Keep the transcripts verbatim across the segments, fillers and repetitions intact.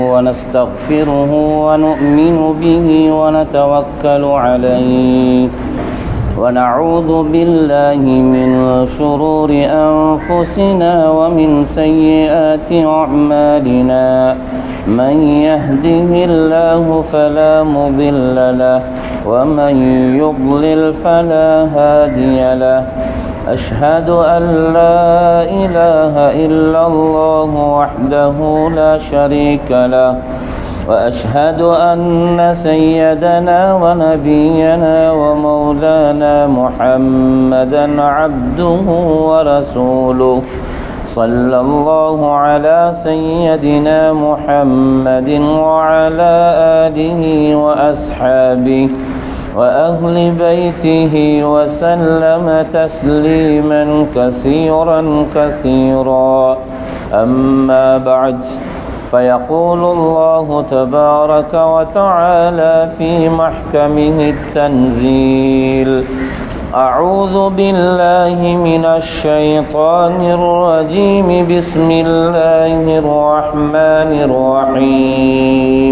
ونستغفره ونؤمن به ونتوكل عليه ونعوذ بالله من شرور أنفسنا ومن سيئات أعمالنا من يهده الله فلا مضل له ومن يضلل فلا هادي له أشهد أن لا إله إلا الله وحده لا شريك له وأشهد أن سيدنا ونبينا ومولانا محمدا عبده ورسوله صلى الله على سيدنا محمد وعلى آله وأصحابه وأهل بيته وسلم تسليما كثيرا كثيرا أما بعد فيقول الله تبارك وتعالى في محكمه التنزيل أعوذ بالله من الشيطان الرجيم بسم الله الرحمن الرحيم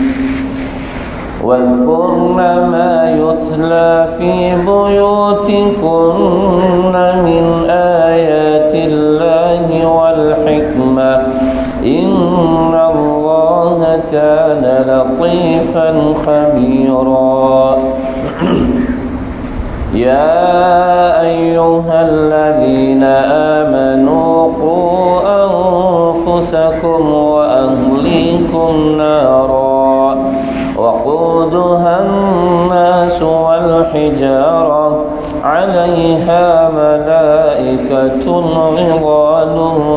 واذكرن ما يتلى في بيوتكن من آيات الله والحكمة إن الله كان لطيفا خبيرا يا أيها الذين آمنوا قوا أنفسكم وأهليكم نارا وقودها الناس والحجارة عليها ملائكة غضال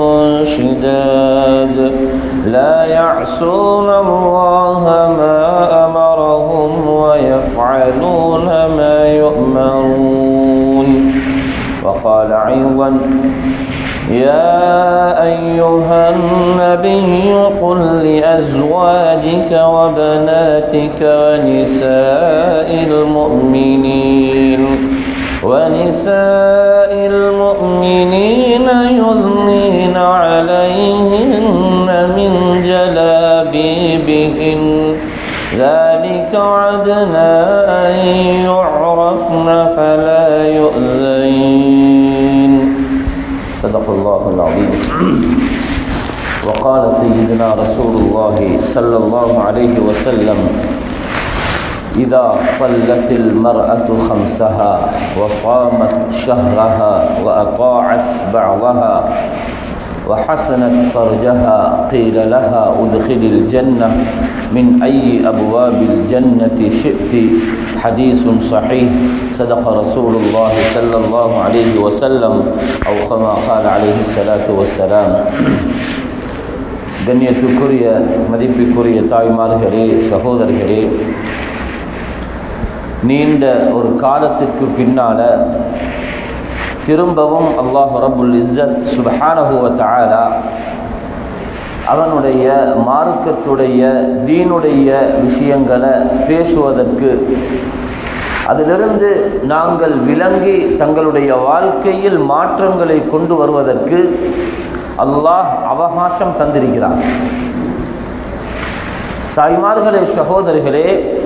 شداد لا يعصون الله ما أمرهم ويفعلون ما يؤمرون وقال أيضا يا أيها النبي قل لأزواجك وبناتك ونساء المؤمنين ونساء المؤمنين يثنين عليهن من جلابيبهن ذلك عدنا أن يعرفن فلا يؤذين صدق الله العظيم وقال سيدنا رسول الله صلى الله عليه وسلم إذا صلت المرأة خمسها وصامت شهرها وأطاعت بعضها وحسنت فرجها قيل لها ادخل الجنة من أي أبواب الجنة شئت حديث صحيح صدق رسول الله صلى الله عليه وسلم أو كما قال عليه الصلاة والسلام கண்ணியத்துக்குரிய மதிப்புக்குரிய தாய்மார்களே சகோதரர்களே, நீண்ட ஒரு காலத்திற்கு பின்னால திரும்பவும் அல்லாஹ் ரப்புல் இஸ்ஸத் சுப்ஹானஹு வ தஆலா அவனுடைய மார்க்கத்துடைய தீனுடைய விஷயங்களை பேசுவதற்கு, அதிலிருந்து நாங்கள் விளங்கி தங்களுடைய வாழ்க்கையில் மாற்றங்களை கொண்டு வருவதற்கு அல்லாஹ் அவகாசம் தந்திருக்கிறார். தாய்மார்களே சகோதரிகளே,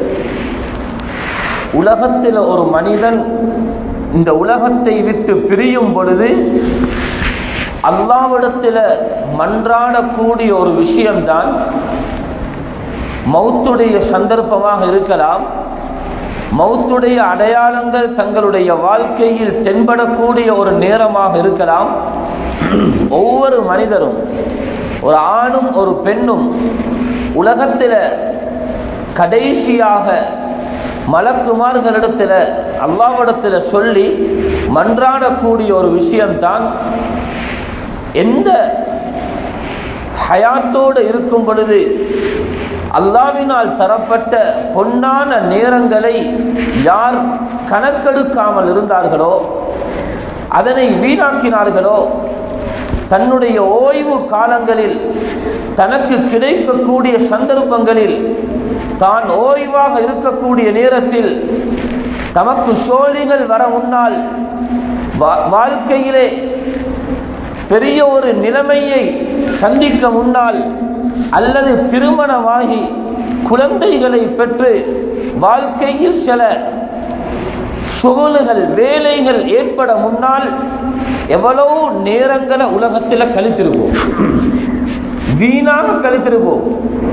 உலகத்தில் ஒரு மனிதன் இந்த உலகத்தை விட்டு பிரியும் பொழுது அல்லாஹ்விடத்தில் மன்றாடக்கூடிய ஒரு விஷயம்தான் மௌத்துடைய சந்தர்ப்பமாக இருக்கலாம், மௌத்துடைய அடையாளங்கள் தங்களுடைய வாழ்க்கையில் தென்படக்கூடிய ஒரு நேரமாக இருக்கலாம். ஒவ்வொரு மனிதரும், ஒரு ஆணும் ஒரு பெண்ணும் உலகத்தில் கடைசியாக மலக்குமார்களிடத்தில் அல்லாஹ்விடத்தில் சொல்லி மன்றாடக்கூடிய ஒரு விஷயம்தான், எந்த ஹயாத்தோடு இருக்கும் பொழுது அல்லாஹ்வினால் தரப்பட்ட பொன்னான நேரங்களை யார் கணக்கெடுக்காமல் இருந்தார்களோ, அதனை வீணாக்கினார்களோ, தன்னுடைய ஓய்வு காலங்களில் தனக்கு கிடைக்கக்கூடிய சந்தர்ப்பங்களில் தான் ஓய்வாக இருக்கக்கூடிய நேரத்தில் தமக்கு சோழிகள் வர முன்னால் வாழ்க்கையிலே பெரிய ஒரு நிலைமையை சந்திக்க முன்னால் அல்லது திருமணமாகி குழந்தைகளை பெற்று வாழ்க்கையில் சில சுகல்கள் வேலைகள் ஏற்பட முன்னால் எவ்வளவு நேரங்களை உலகத்தில் கழித்திருப்போம், வீணாக கழித்திருப்போம்.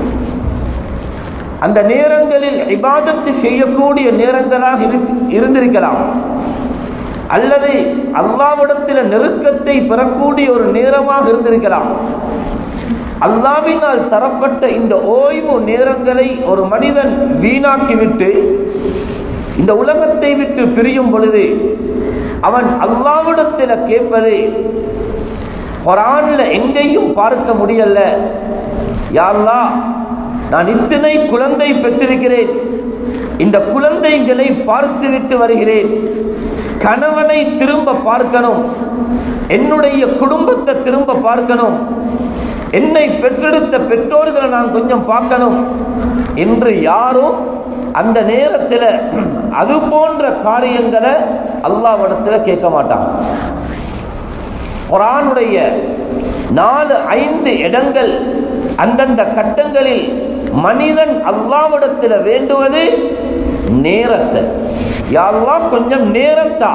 அந்த நேரங்களில் இபாதத்து செய்யக்கூடிய நேரங்களாக இருந்திருக்கலாம், அல்லது அல்லாஹ்விடத்தில் நெருக்கத்தை பெறக்கூடிய ஒரு நேரமாக இருந்திருக்கலாம். அல்லாஹ்வினால் தரப்பட்ட இந்த ஓய்வு நேரங்களை ஒரு மனிதன் வீணாக்கிவிட்டு இந்த உலகத்தை விட்டு பிரியும் பொழுது அவன் அல்லாஹ்விடத்தில் கேட்பது குர்ஆன்ல எங்கேயும் பார்க்க முடியல. யா அல்லாஹ், நான் இத்தனை குழந்தை பெற்றிருக்கிறேன், இந்த குழந்தைகளை பார்த்துவிட்டு வருகிறேன், கணவனை திரும்ப பார்க்கணும், என்னுடைய குடும்பத்தை திரும்ப பார்க்கணும், என்னை பெற்றெடுத்த பெற்றோர்களை நான் கொஞ்சம் பார்க்கணும் என்று யாரும் அந்த நேரத்தில் அது போன்ற காரியங்களை அல்லாஹ்விடத்தில் கேட்க மாட்டாங்க. குர்ஆனுடைய நாலு ஐந்து இடங்கள் அந்தந்த கட்டங்களில் மனிதன் அல்லாஹ்விடத்தில் வேண்டுவது நேரத்தை. யா அல்லாஹ், கொஞ்சம் நேரத்தா.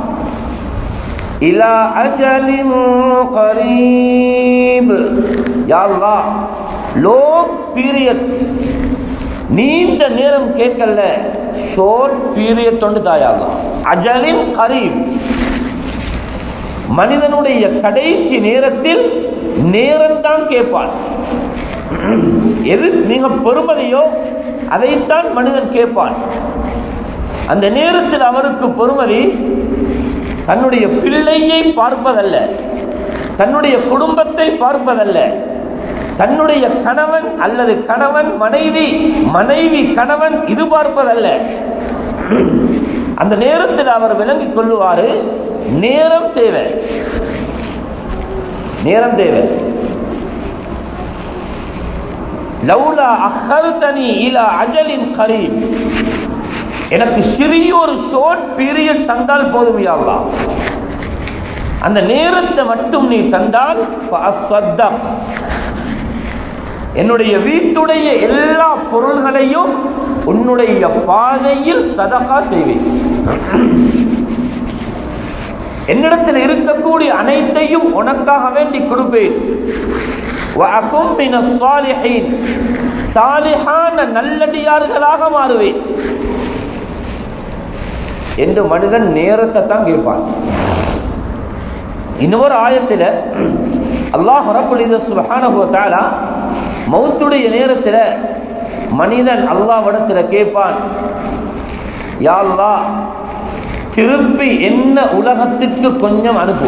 இலா அஜலின் கரீப். யா அல்லாஹ், லாங் பீரியட், நீண்ட நேரம் கேட்கல, ஷார்ட் பீரியட் ஒன்று தாயா அல்லாஹ். அஜலின் கரீப், மனிதனுடைய கடைசி நேரத்தில் நேரம்தான் கேட்பான். எது நீங்க பொறுமதியோ அதைத்தான் மனிதன் கேட்பான். அந்த நேரத்தில் அவருக்கு பொறுமதி தன்னுடைய பிள்ளையை பார்ப்பதல்ல, தன்னுடைய குடும்பத்தை பார்ப்பதல்ல, தன்னுடைய கணவன் அல்லது கணவன் மனைவி, மனைவி கணவன் இது பார்ப்பதல்ல. அந்த நேரத்தில் அவர் விளங்கிக் கொள்ளுவாரு, நேரம் தேவை, நேரம் தேவை. லௌலா அஹர்தனி இலா அஜலின் கரீப், எனக்கு சிறிய ஒரு ஷார்ட் பீரியட் தந்தால் போதும் யா அல்லாஹ், அந்த நேரத்தை மட்டும் நீ தந்தால் ஃபஅஸ்ஸதக், என்னுடைய வீட்டுடைய எல்லா பொருள்களையும் உன்னுடைய பாதையில் சதகா செய்வேன், என்னிடத்தில் இருக்கக்கூடிய அனைத்தையும் உனக்காக வேண்டி கொடுப்பேன். வஅகும் மினஸ் ஸாலிஹீன், சாலிஹான நல்லடியார்களாக மாறுவேன் என்று மனிதன் நேரத்தை தான் கேட்பான். இன்னொரு ஆயத்தில் அல்லாஹ் ரப்புல் இஸ்ஸத் சுப்ஹானஹு வ தஆலா மௌத்துடைய நேரத்தில் மனிதன் அல்லாஹ்விடத்தில் கேட்பான், யா அல்லாஹ், திருப்பி என்ன உலகத்திற்கு கொஞ்சம் அனுப்பு,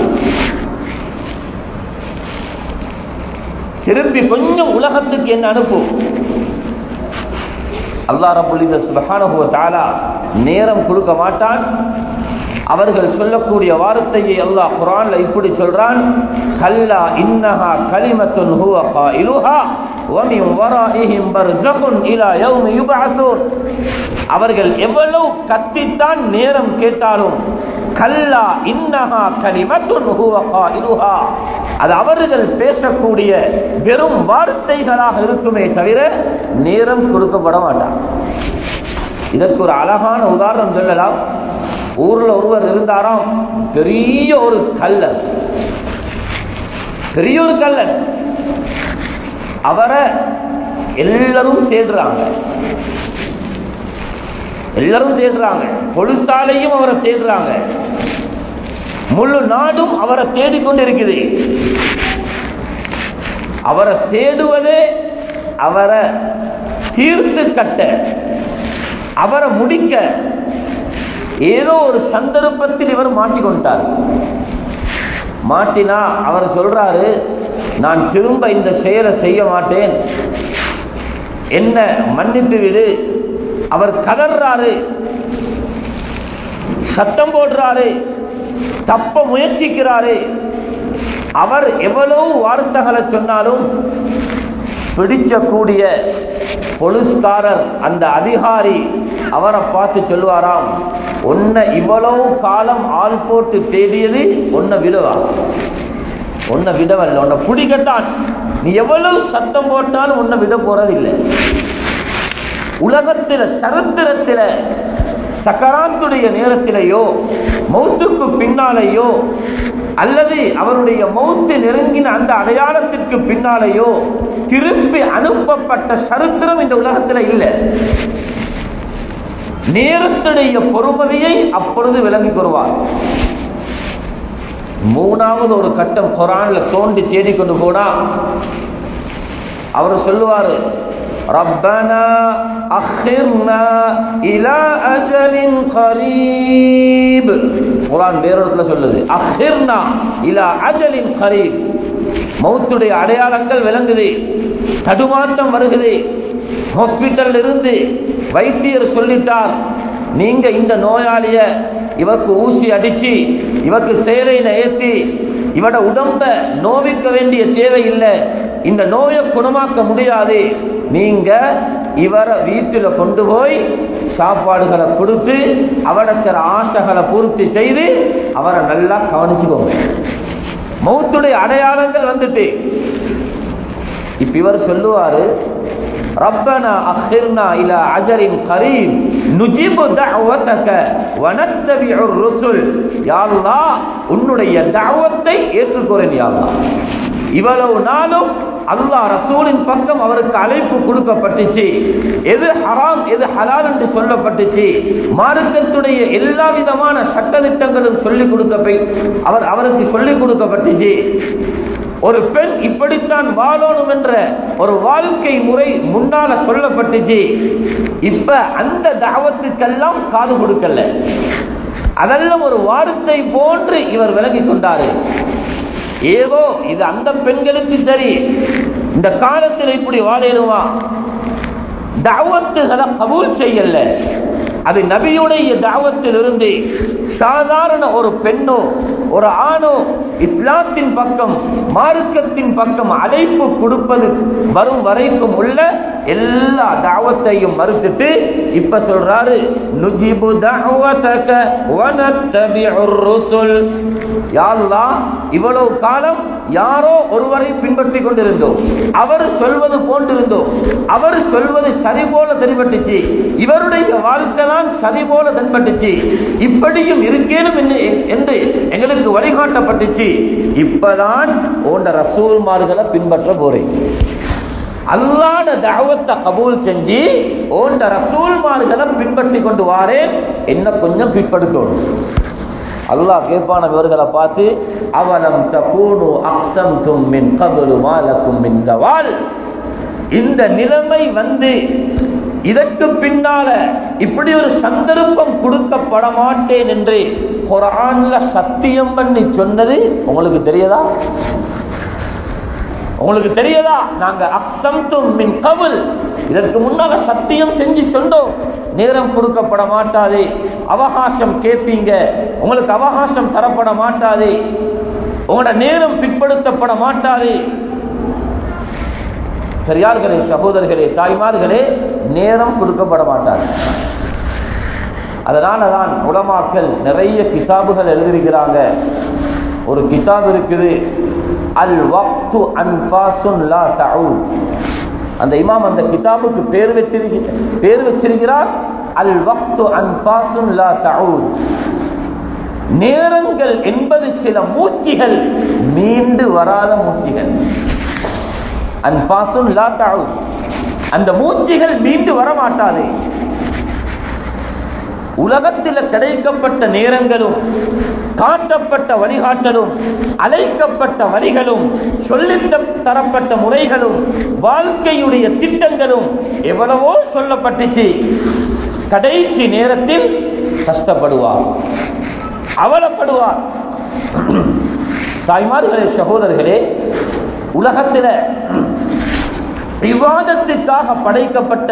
திருப்பி கொஞ்சம் உலகத்துக்கு என்ன அனுப்பு. அல்லாஹ் ரப்புல் இஸ்ஸத் சுப்ஹானஹு வ தஆலா நேரம் கொடுக்க மாட்டான். அவர்கள் சொல்லக்கூடிய வார்த்தையை அல்லாஹ் குர்ஆன்ல இப்படி சொல்றான், கல்லா இன்னஹா கலிமத்துன் ஹுவ காயிலுஹா வ மின் வராஇஹிம் பர்ஸகுன் இலா யௌமி யுபஅஸூன். அவர்கள் எவ்வளவு கத்தித்தான் நேரம் கேட்டாலும் கல்லா இன்னஹா கலிமத்துன் ஹுவ காயிலுஹா, அது அவர்கள் பேசக்கூடிய வெறும் வார்த்தைகளாக இருக்குமே தவிர நேரம் கொடுக்கப்பட மாட்டார். இதற்கு ஒரு அழகான உதாரணம் சொல்லலாம். ஊர்ல ஒருவர் இருந்தாராம், பெரிய ஒரு கல்லன், பெரிய ஒரு கல்லன். அவரை எல்லாரும் தேடுறாங்க, எல்லாரும் தேடுறாங்க, பொலிசாலையும் அவரை தேடுறாங்க, முழு நாடும் அவரை தேடிக்கொண்டிருக்குது. அவரை தேடுவதே அவரை தீர்த்து கட்ட, அவரை முடிக்க ஏதோ ஒரு சந்தர்ப்பத்தில் இவர் மாட்டிக்கொண்டார். மாட்டினா அவர் சொல்றாரு, நான் திரும்ப இந்த செயலை செய்ய மாட்டேன், என்ன மன்னித்து விடு. அவர் கதறாரு, சத்தம் போடுறாரு, தப்ப முயற்சிக்கிறாரு. அவர் எவ்வளவு வார்த்தைகளை சொன்னாலும் பிடிச்சக்கூடிய போலீஸ்காரர், அந்த அதிகாரி அவரை பார்த்து சொல்லுவாராம், உன்னை இவ்வளவு காலம் ஆள் போட்டு தேடியது உன்னை விடுவா, உன்னை விடவல்ல, உன்னை பிடிக்கத்தான். நீ எவ்வளவு சத்தம் போட்டாலும் உன்னை விட போறதில்லை. உலகத்தில் சரித்திரத்தில் சக்கராத்துடைய நேரத்திலேயோ மௌத்துக்கு பின்னாலேயோ அல்லது அவருடைய மௌத்து நெருங்கின அந்த அடையாளத்திற்கு பின்னாலேயோ திருப்பி அனுப்பப்பட்ட சரித்திரம் இந்த உலகத்தில் இல்லை. நேரத்துடைய பொறுமதியை அப்பொழுது விளங்கிக் கொள்வார். மூணாவது ஒரு கட்டம் குர்ஆன்ல தோண்டி தேடிக்கொண்டு போனா அவர் சொல்லுவாரு, ரப்பனா அஹ்ர்னா இலா அஜலின் கரீப். குர்ஆன் வேற இடத்துல சொல்லுது, அஹ்ர்னா இலா அஜலின் கரீப். மௌத்துடைய அடையாளங்கள் விளங்குது, தடுமாற்றம் வருகிறது. ஹாஸ்பிட்டல் இருந்து வைத்தியர் சொல்லிட்டார், நீங்க இந்த நோயாளிய இவருக்கு ஊசி அடிச்சு இவருக்கு சேலையில ஏற்றி இவட உடம்ப நோவிக்க வேண்டிய தேவை இல்லை, இந்த நோயை குணமாக்க முடியாது, நீங்க இவரை வீட்டில் கொண்டு போய் சாப்பாடுகளை கொடுத்து அவட சில ஆசைகளை பூர்த்தி செய்து அவரை நல்லா கவனிச்சுக்கோங்க. மௌத்துடைய அடையாளங்கள் வந்துட்டு இப்ப இவர் சொல்லுவாரு, ரப்பனா அஹ்ர்னா இலா அஜலின் கரீப் நுஜிபு தஅவதக வனத்தபிஉர் ருசுல். யா அல்லாஹ், உன்னுடைய தஅவத்தை ஏற்றுக்கொள்றேன் யா அல்லாஹ். இவ்வளவு நாளும் அல்லாஹ் ரசூலின் பக்கம் அவருக்கு அழைப்பு கொடுக்கப்பட்டுச்சு, எது ஹராம் எது ஹலால் என்று சொல்லப்பட்டுச்சு, மார்க்கத்துடைய எல்லா விதமான சட்டதிட்டங்களும் சொல்லிக் கொடுக்க அவர் அவருக்கு சொல்லிக் கொடுக்கப்பட்டுச்சு. ஒரு பெண் இப்படித்தான் வாழணும் என்ற ஒரு வாழ்க்கை முறை முன்னால சொல்லப்பட்டுச்சு. இப்ப அந்த தாவத்துக்கெல்லாம் காது கொடுக்கல, அதெல்லாம் ஒரு வார்த்தை போன்று இவர் விலகிக் கொண்டாரு. ஏதோ இது அந்த பெண்களுக்கு சரி, இந்த காலத்தில் இப்படி வாழணுமா, தாவத்துகளை கபூல் செய்யல. அது நபியுடைய தாவத்தில் இருந்து சாதாரண ஒரு பெண்ணோ ஒரு ஆணோ இஸ்லாத்தின் பக்கம் மார்க்கத்தின் பக்கம் அழைப்பு கொடுப்பது வரும் வரைக்கும் உள்ள எல்லா தாவத்தையும் மறுத்துட்டு இப்ப சொல்றாரு, நுஜிபு தஅவதக வனத்தபிஉர் ருசுல். யா அல்லாஹ், இவ்வளவு காலம் யாரோ ஒருவரை பின்பற்றி கொண்டிருந்தோம், அவர் சொல்வது போன்றிருந்தோம், அவர் சொல்வது சரி போல தென்பட்டுச்சு, இவருடைய வாழ்க்கை தான் சரி போல தென்பட்டுச்சு, இப்படியும் இருக்கேனும் என்று எங்களுக்கு வழிகாட்டப்பட்டுச்சு. இப்பதான் உண்ட ரசூல்மார்களை பின்பற்ற போறேன். அல்லாஹ்வுடைய தஅவத்தை கபூல் செஞ்சு உண்ட ரசூல்மார்களை பின்பற்றி கொண்டு வாரேன், என்ன கொஞ்சம் பிற்படுத்தணும். அல்லாஹ் கேட்பான இவர்களை பார்த்து, அவலம் தகூனு அக்ஸம்தும் மின் கப்லு மா லக்கும் மின் ஸவால். இந்த நிலைமை வந்து இதற்கு பின்னால இப்படி ஒரு சந்தர்ப்பம் கொடுக்கப்பட மாட்டேன் என்று குர்ஆன்ல சத்தியம் பண்ணி சொன்னது உங்களுக்கு தெரியாதா? உங்களுக்கு தெரியாதா? நாங்க அக்ஸம்தும் மின் கப்ல், இதற்கு முன்னால சத்தியம் செஞ்சு சொன்னோம், நேரம் கொடுக்கப்பட மாட்டாது, அவகாசம் கேட்பீங்க, உங்களுக்கு அவகாசம் தரப்பட மாட்டாது, உங்களோட நேரம் பிற்படுத்தப்பட மாட்டாது. பெரியார்களே, சகோதரர்களே, தாய்மார்களே, நேரம் கொடுக்கப்பட மாட்டாது. அதனாலதான் உலமாக்கள் நிறைய கிதாபுகள் எழுதியிருக்கிறாங்க. ஒரு கிதாப் இருக்குது, அல் வக்து அன்ஃபாசுன் லா தஊத். அந்த இமாம் அந்த கிதாபுக்கு பேர் வெற்றிருக்க பேர் வச்சிருக்கிறார், அல் வக்து அன்ஃபாசுன் லா தஊத். நேரங்கள் என்பது சில மூச்சுகள், மீண்டு வராத மூச்சுகள். அன்ஃபாசுன் லா தஊத், அந்த மூச்சுகள் மீண்டு வர மாட்டாது. உலகத்தில் கிடைக்கப்பட்ட நேரங்களும் காட்டப்பட்ட வழிகாட்டலும் அழைக்கப்பட்ட வழிகளும் சொல்லித் தரப்பட்ட முறைகளும் வாழ்க்கையுடைய திட்டங்களும் எவ்வளவோ சொல்லப்பட்டுச்சு. கடைசி நேரத்தில் கஷ்டப்படுவார், அவலப்படுவார். தாய்மார்களே, சகோதரர்களே, உலகத்தில் இபாதத்துக்காக படைக்கப்பட்ட,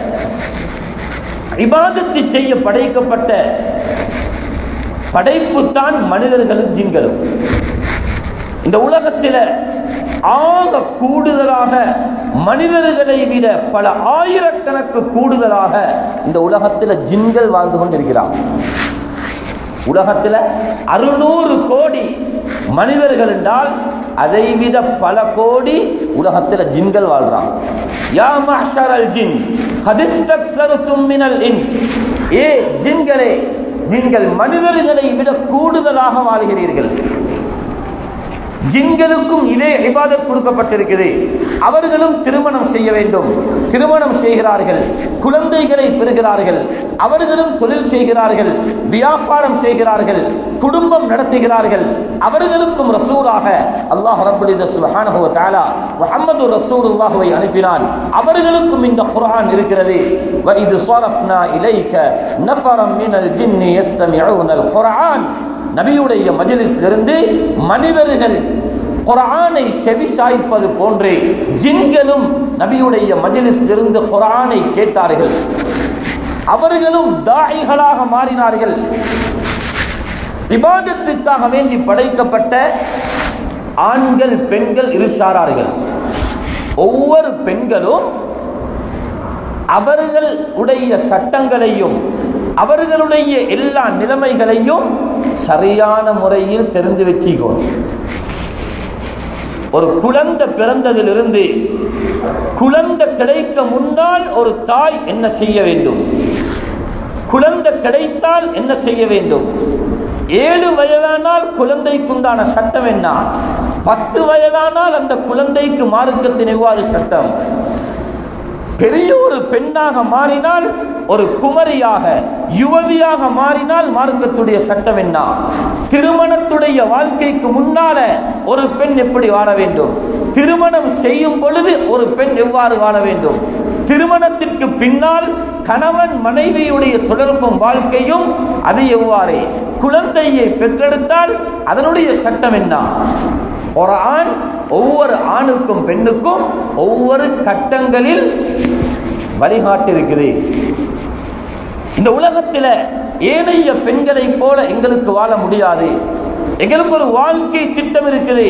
இபாதத்து செய்ய படைக்கப்பட்ட படைப்பு தான் மனிதர்களும் ஜின்களும். இந்த உலகத்தில் ஆக கூடுதலாக மனிதர்களை விட பல ஆயிரக்கணக்கு கூடுதலாக இந்த உலகத்தில் ஜின்கள் வாழ்ந்து கொண்டிருக்கிறார். உலகத்தில் அறுநூறு கோடி மனிதர்கள் என்றால் அதைவிட பல கோடி உலகத்தில் ஜின்கள் வாழ்றாங்க. யா மஅஷரல் ஜின் கத் இஸ்தக்ஸர்தும் மினல் இன்ஸ், ஏ ஜின்களே நீங்கள் மனிதர்களை விட கூடுதலாக வாழ்கிறீர்கள். ஜின்களுக்கும் இதே இபாதத் கொடுக்கப்பட்டிருக்கிறது. அவர்களும் திருமணம் செய்ய வேண்டும், திருமணம் செய்கிறார்கள், குழந்தைகளை பெறுகிறார்கள், அவர்களும் தொழில் செய்கிறார்கள், வியாபாரம் செய்கிறார்கள், குடும்பம் நடத்துகிறார்கள். அவர்களுக்கும் ரசூலாக அல்லாஹ் ரப்பல் இஸ்ஸத் சுப்ஹானஹு வ தஆலா முஹம்மது ரசூலுல்லாஹ்வை அனுப்பினான். அவர்களுக்கும் இந்த குர்ஆன் இருக்கிறது. வ இத் ஸரஃப்னா இலைக நஃபரம் மினல் ஜின்னி யஸ்தமிஊனல் குர்ஆன், நபியுடைய மஜ்லிஸிலிருந்து மனிதர்கள் குர்ஆனை செவி சாய்ப்பது போன்றே ஜின்களும் நபியுடைய மஜ்லிஸிலிருந்து குர்ஆனை கேட்டார்கள். அவர்களும் தாயிகளாக மாறினார்கள். இபாதத்துக்காக வேண்டி படைக்கப்பட்ட ஆண்கள் பெண்கள் இருசாரார்கள். ஒவ்வொரு பெண்களும் அவர்கள் உடைய சட்டங்களையும் அவர்களுடைய எல்லா நிலைமைகளையும் சரியான முறையில் தெரிந்து வச்சுக்கோ. ஒரு குழந்தை பிறந்ததிலிருந்து குழந்தை கிடைக்க முன்னால் ஒரு தாய் என்ன செய்ய வேண்டும், குழந்தை கிடைத்தால் என்ன செய்ய வேண்டும், ஏழு வயதானால் குழந்தைக்குண்டான சட்டம் என்ன, பத்து வயதானால் அந்த குழந்தைக்கு மார்க்கத்தின் எவ்வாறு சட்டம், பெரிய ஒரு பெண்ணாக மாறினால் ஒரு குமரியாக யுவதியாக மாறினால் மார்க்கத்துடைய சட்டம் என்ன, திருமணத்துடைய வாழ்க்கைக்கு முன்னால ஒரு பெண் எப்படி வாழ வேண்டும், திருமணம் செய்யும் பொழுது ஒரு பெண் எவ்வாறு வாழ வேண்டும், திருமணத்திற்கு பின்னால் கணவன் மனைவியுடைய தொடர்பும் வாழ்க்கையும் அது எவ்வாறு, குழந்தையை பெற்றெடுத்தால் அதனுடைய சட்டம் என்ன. ஒரு ஆண் ஒவ்வொரு ஆணுக்கும் பெண்ணுக்கும் ஒவ்வொரு கட்டங்களில் வழிகாட்டி இருக்குது. இந்த உலகத்தில் ஏனைய பெண்களை போல எங்களுக்கு வாழ முடியாது. எங்களுக்கு ஒரு வாழ்க்கை திட்டம் இருக்குது.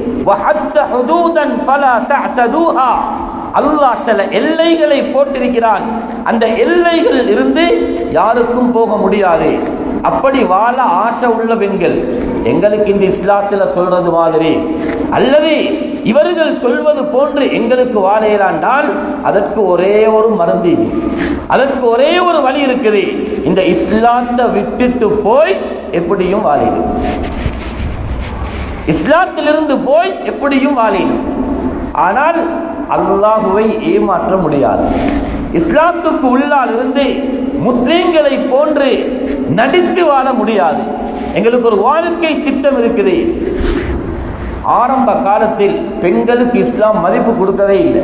அல்லாஹ் சில எல்லைகளை போட்டிருக்கிறான். அந்த எல்லைகளில் இருந்து யாருக்கும் போக முடியாது. அப்படி வாழ ஆசை உள்ள பெண்கள் எங்களுக்கு இந்த இஸ்லாத்தில் சொல்றது மாதிரி அல்லது இவர்கள் சொல்வது போன்று எங்களுக்கு வாழையிலாண்டால் அதற்கு ஒரே ஒரு மருந்து, அதற்கு ஒரே ஒரு வழி இருக்குது. இந்த இஸ்லாத்தை விட்டுட்டு போய் எப்படியும் வாழிடும், இஸ்லாத்திலிருந்து போய் எப்படியும் வாழிடும். ஆனால் அல்லாஹுவை ஏமாற்ற முடியாது. இஸ்லாத்துக்கு உள்ளால் இருந்து முஸ்லிம்களை போன்று நடித்து வாழ முடியாது. எங்களுக்கு ஒரு வாழ்க்கை திட்டம் இருக்குது. ஆரம்ப காலத்தில் பெண்களுக்கு இஸ்லாம் மதிப்பு கொடுக்கவே இல்லை.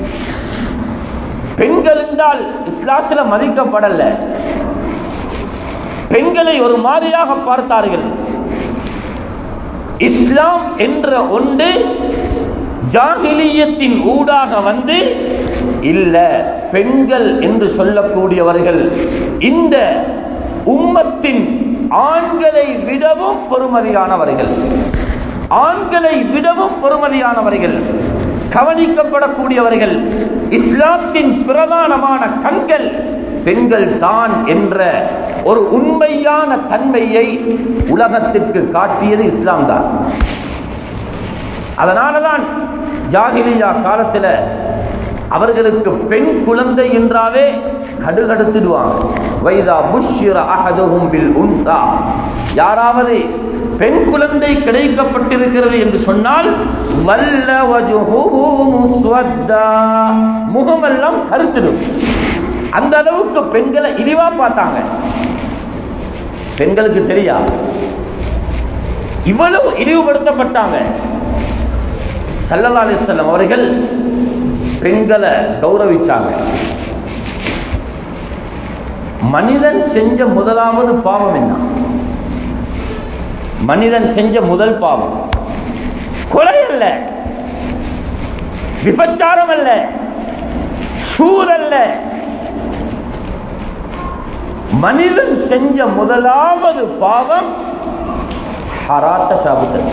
பெண்கள் என்றால் இஸ்லாத்தில் மதிக்கப்படல. பெண்களை ஒரு மாதிரியாக பார்த்தார்கள். இஸ்லாம் என்ற ஒன்று ஜாஹிலியத்தின் ஊடாக வந்து இல்ல, பெண்கள் என்று சொல்லக்கூடியவர்கள் இந்த உம்மத்தின் ஆண்களை விடவும் பொறுமதியானவர்கள், ஆண்களை விடவும் பொறுமதியானவர்கள், கவனிக்கப்படக்கூடியவர்கள், இஸ்லாத்தின் பிரதானமான கண்கள் பெண்கள் தான் என்ற ஒரு உண்மையான தன்மையை உலகத்திற்கு காட்டியது இஸ்லாம் தான். அதனாலதான் ஜாஹிலியா காலத்தில் அவர்களுக்கு பெண் குழந்தை என்றாவே கடுகடுத்துடுவாங்க. வைதா புஷ்ஷிர அஹதுஹும் பில் உன்ஸா, யாராவது பெண் குழந்தை கிடைக்கப்பட்டிருக்கிறது என்று சொன்னால் வல்ல வஜ்ஹுஹு முஸ்வத்தா, முகமெல்லாம் கருத்துடும். அந்த அளவுக்கு பெண்களை இழிவா பார்த்தாங்க. பெண்களுக்கு தெரியா இவ்வளவு இழிவுபடுத்தப்பட்டாங்க. ஸல்லல்லாஹு அலைஹி வஸல்லம் அவர்கள் பெண்களை கௌரவிச்சாங்க. மனிதன் செஞ்ச முதலாவது பாவம் என்ன? மனிதன் செஞ்ச முதல் பாவம் கொலை அல்ல, விபச்சாரம் அல்ல, சூர் அல்ல. மனிதன் செஞ்ச முதலாவது பாவம் ஹராத்த சாபித்தல்.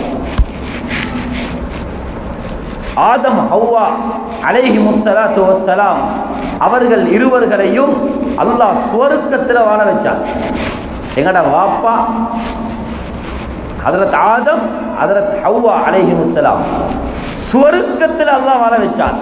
ஆதம் ஹவ்வா அலைஹிமுஸ்ஸலாத்து வஸ்ஸலாம் அவர்கள் இருவர்களையும் அல்லாஹ் சுவர்க்கத்தில் வாழ வச்சான். எங்கடா வாப்பா ஹஜ்ரத் ஆதம் ஹஜ்ரத் ஹவ்வா அலைஹிஸ்ஸலாம் சுவர்க்கத்தில் அல்லாஹ் வாழ வச்சான்.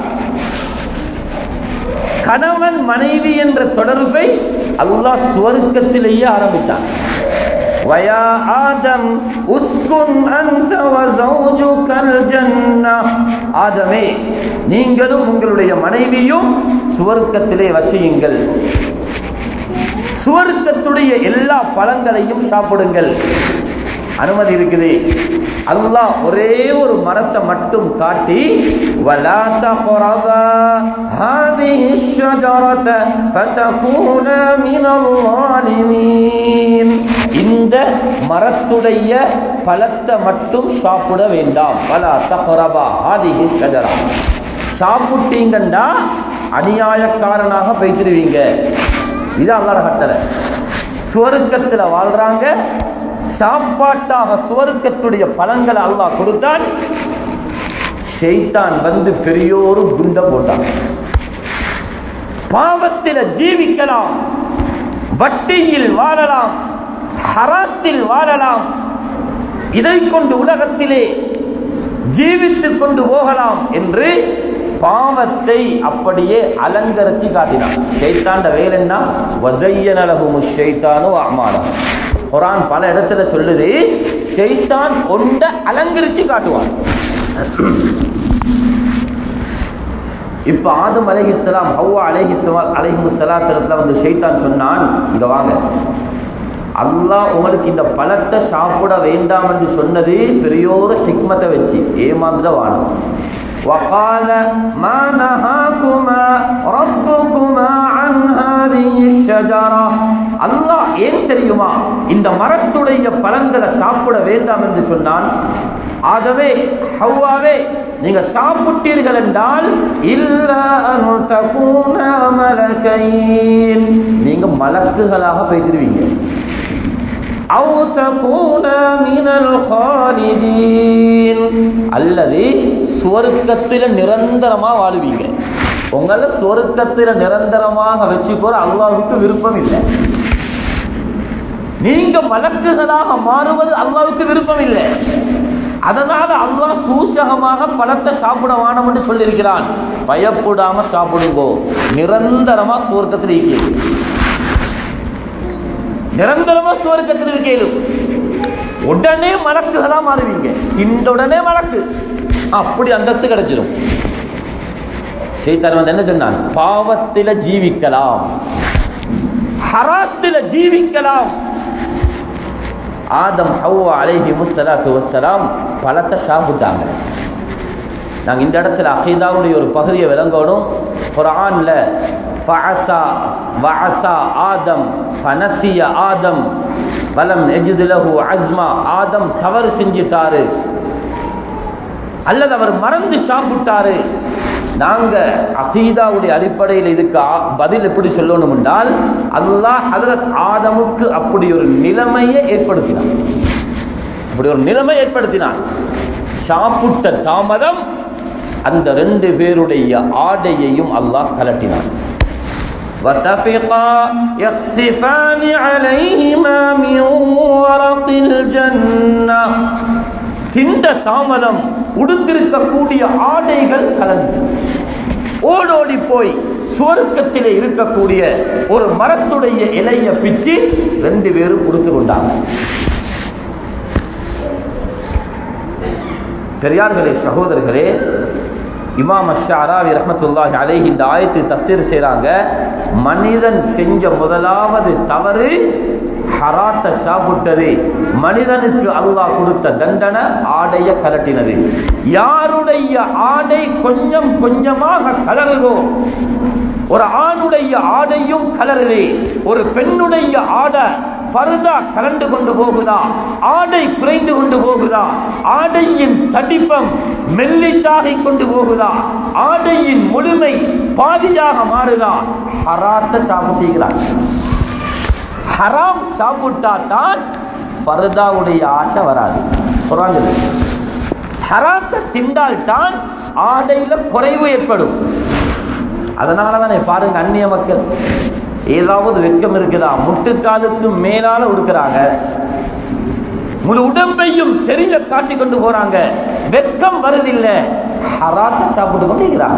கணவன் மனைவி என்ற தொடர்பை அல்லாஹ் சுவர்க்கத்திலேயே ஆரம்பிச்சான். வயா ஆதம் உஸ்குன் அன்த வ ஸௌஜுகல் ஜன்னah, ஆதமே நீங்களும் உங்களுடைய மனைவியும் சுவர்க்கத்திலே வசியுங்கள், சுவர்க்கத்துடைய எல்லா பழங்களையும் சாப்பிடுங்கள். அனுமதி இருக்குது. அல்லாஹ் ஒரே ஒரு மரத்தை மட்டும் காட்டி வலா தக்ரபா ஹாதிஹி ஷஜரத ஃபதகூனா மினல் ஸாலிமீன், இந்த மரத்துடைய பழத்தை மட்டும் சாப்பிட வேண்டாம். வலா தக்ரபா ஹாதிஹி ஷஜரா, சாப்பிட்டீங்கண்டா அநியாயக்காரனாக போய்த்திருவீங்க. இது அல்லாஹ்வுடைய கட்டளை. சுவர்க்கத்தில் வாழ்றாங்க, சாப்பாட்டாக சுவர்க்கத்துடைய பழங்களை அல்லாஹ் கொடுத்தான். ஷைத்தான் வந்து பெரியோரு குண்ட போட்டான். பாவத்தில் ஜீவிக்கலாம், வட்டியில் வாழலாம், ஹராத்தில் வாழலாம், இதை கொண்டு உலகத்திலே ஜீவித்துக் கொண்டு போகலாம் என்று பாவத்தை அப்படியே அலங்கரிச்சு காட்டினான். ஷைத்தான்ட வேலைன்னா வஸய்யன லஹுமுஷ் ஷைத்தானு அஅமாலஹும். குர்ஆன் பல இடத்துல சொல்லுது, ஷைத்தான் ஒண்ட அலங்கரிச்சு காட்டுவான். இப்ப ஆதம் அலைஹிஸ்ஸலாம் ஹவ்வா அலைஹிஸ்ஸலாம் அலைஹிஸ்ஸலாத்துல வந்து ஷைத்தான் சொன்னான், இங்க வாங்க, அல்லாஹ் உங்களுக்கு இந்த பழத்தை சாப்பிட வேண்டாம் என்று சொன்னது பெரியோரு ஹிக்மத்தை வச்சு ஏமாந்துட வாழும். وقال ما نهاكما ربكما عن هذه الشجرة, அல்லாஹ் ஏன் தெரியுமா இந்த மரத்துடைய பழங்களை சாப்பிட வேண்டாம் என்று சொன்னான்? ஆதமே ஹவ்வாவே நீங்க சாப்பிட்டீர்கள் என்றால் இல்லா அன் தகூனா மலகைன், நீங்க மலக்குகளாக போய்த்திருவீங்க. அவு தகூனா மினல் ஹாலிதீன், அல்லது சுவர்க்கத்தில் நிரந்தரமா வாழுவீங்க. உங்களை சுவர்க்கத்தில் நிரந்தரமாக வச்சுக்கோ அல்லாஹ்வுக்கு விருப்பம் இல்லை. நீங்க மலக்குகளாக மாறுவது அல்லாஹ்வுக்கு விருப்பம் இல்லை. அதனால அல்லாஹ் சூசகமாக பழத்தை சாப்பிட வேணும் என்று சொல்லியிருக்கிறான். பயப்படாம சாப்பிடுங்கோ, நிரந்தரமா சுவர்க்கத்தில் இருக்கிறது, நிரந்தரமா சுவர்க்கத்தில் இருக்கிறது. உடனே மலக்குகளா மாறுவீங்க. இந்த உடனே மலக்கு அப்படி அந்தஸ்து கிடைச்சிடும். ஷைத்தான் வந்து என்ன சொன்னான்? பாவத்தில ஜீவிக்கலாம், ஹராத்தில ஜீவிக்கலாம். ஆதம் ஹவ்வா அலைஹிமுஸ்ஸலாத்து வஸ்ஸலாம் பழத்தை சாப்பிட்டாங்க. நாங்க இந்த இடத்துல அகீதாவுடைய ஒரு பகுதியை விளங்கணும். குர்ஆன்ல ஃபஅஸா வஅஸா ஆதம் ஃபனசிய ஆதம் வலம் யஜித் லஹு அஸ்மா, ஆதம் தவறு செஞ்சிட்டாரு அல்லது அவர் மறந்து சாப்பிட்டாரு. நாங்க அகீதாவுடைய அடிப்படையில் இதுக்கு பதில் எப்படி சொல்லணும் என்றால், அல்லாஹ் ஹஜ்ரத் ஆதமுக்கு அப்படி ஒரு நிலைமையை ஏற்படுத்தினான், அப்படி ஒரு நிலைமை ஏற்படுத்தினான். சாப்பிட்ட தாமதம் அந்த ரெண்டு பேருடைய ஆடையையும் அல்லாஹ் கலட்டினான். وَتَفِقَا يَخْصِفَانِ عَلَيْهِمَا مِنْ وَرَقِ الْجَنَّةِ, திண்ட தாமதம் உடுத்திருக்கக்கூடிய ஆடைகள் கலந்து ஓடோடி போய் சுவர்க்கத்திலே இருக்கக்கூடிய ஒரு மரத்துடைய இலையை பிச்சு ரெண்டு பேரும் உடுத்து கொண்டாங்க. பெரியார்களே, சகோதரர்களே, இமாம் அஷ்ஷாராவி ரஹ்மத்துல்லாஹி அலைஹி இந்த ஆயத்து தஃசீர் செய்றாங்க. மனிதன் செஞ்ச முதலாவது தவறு ஹராத்தை சாப்பிட்டது. மனிதனுக்கு அல்லாஹ் கொடுத்த தண்டனை ஆடைய கலட்டினது. யாருடைய ஆடை கொஞ்சம் கொஞ்சமாக கலருதோ, ஒரு ஆணுடைய ஆடையும் கலருது, ஒரு பெண்ணுடைய ஆடை பர்தா கலந்து கொண்டு போகுதா, ஆடை குறைந்து கொண்டு போகுதா, ஆடையின் தடிப்பம் மெல்லிசாகி கொண்டு போகுதா, ஆடையின் முழுமை பாதியாக மாறுதா, ஹராத்தை சாப்பிட்டீங்கிறார். ஹராம் சாப்பிட்டா தான் பர்தாவுடைய ஆசை வராது. ஹராத்தை திண்டால் தான் ஆடையில குறைவு ஏற்படும். அதனால தானே பாருங்க, அந்நிய மக்கள் ஏதாவது வெக்கம் இருக்குதா, முட்டுக்காலுக்கு மேலால உடுக்கிறாங்க. முழு உடம்பையும் தெரிய காட்டி கொண்டு போறாங்க. வெட்கம் வருதில்லை, ஹராத்த சாப்பிட்டு கொண்டு இருக்கிறாங்க.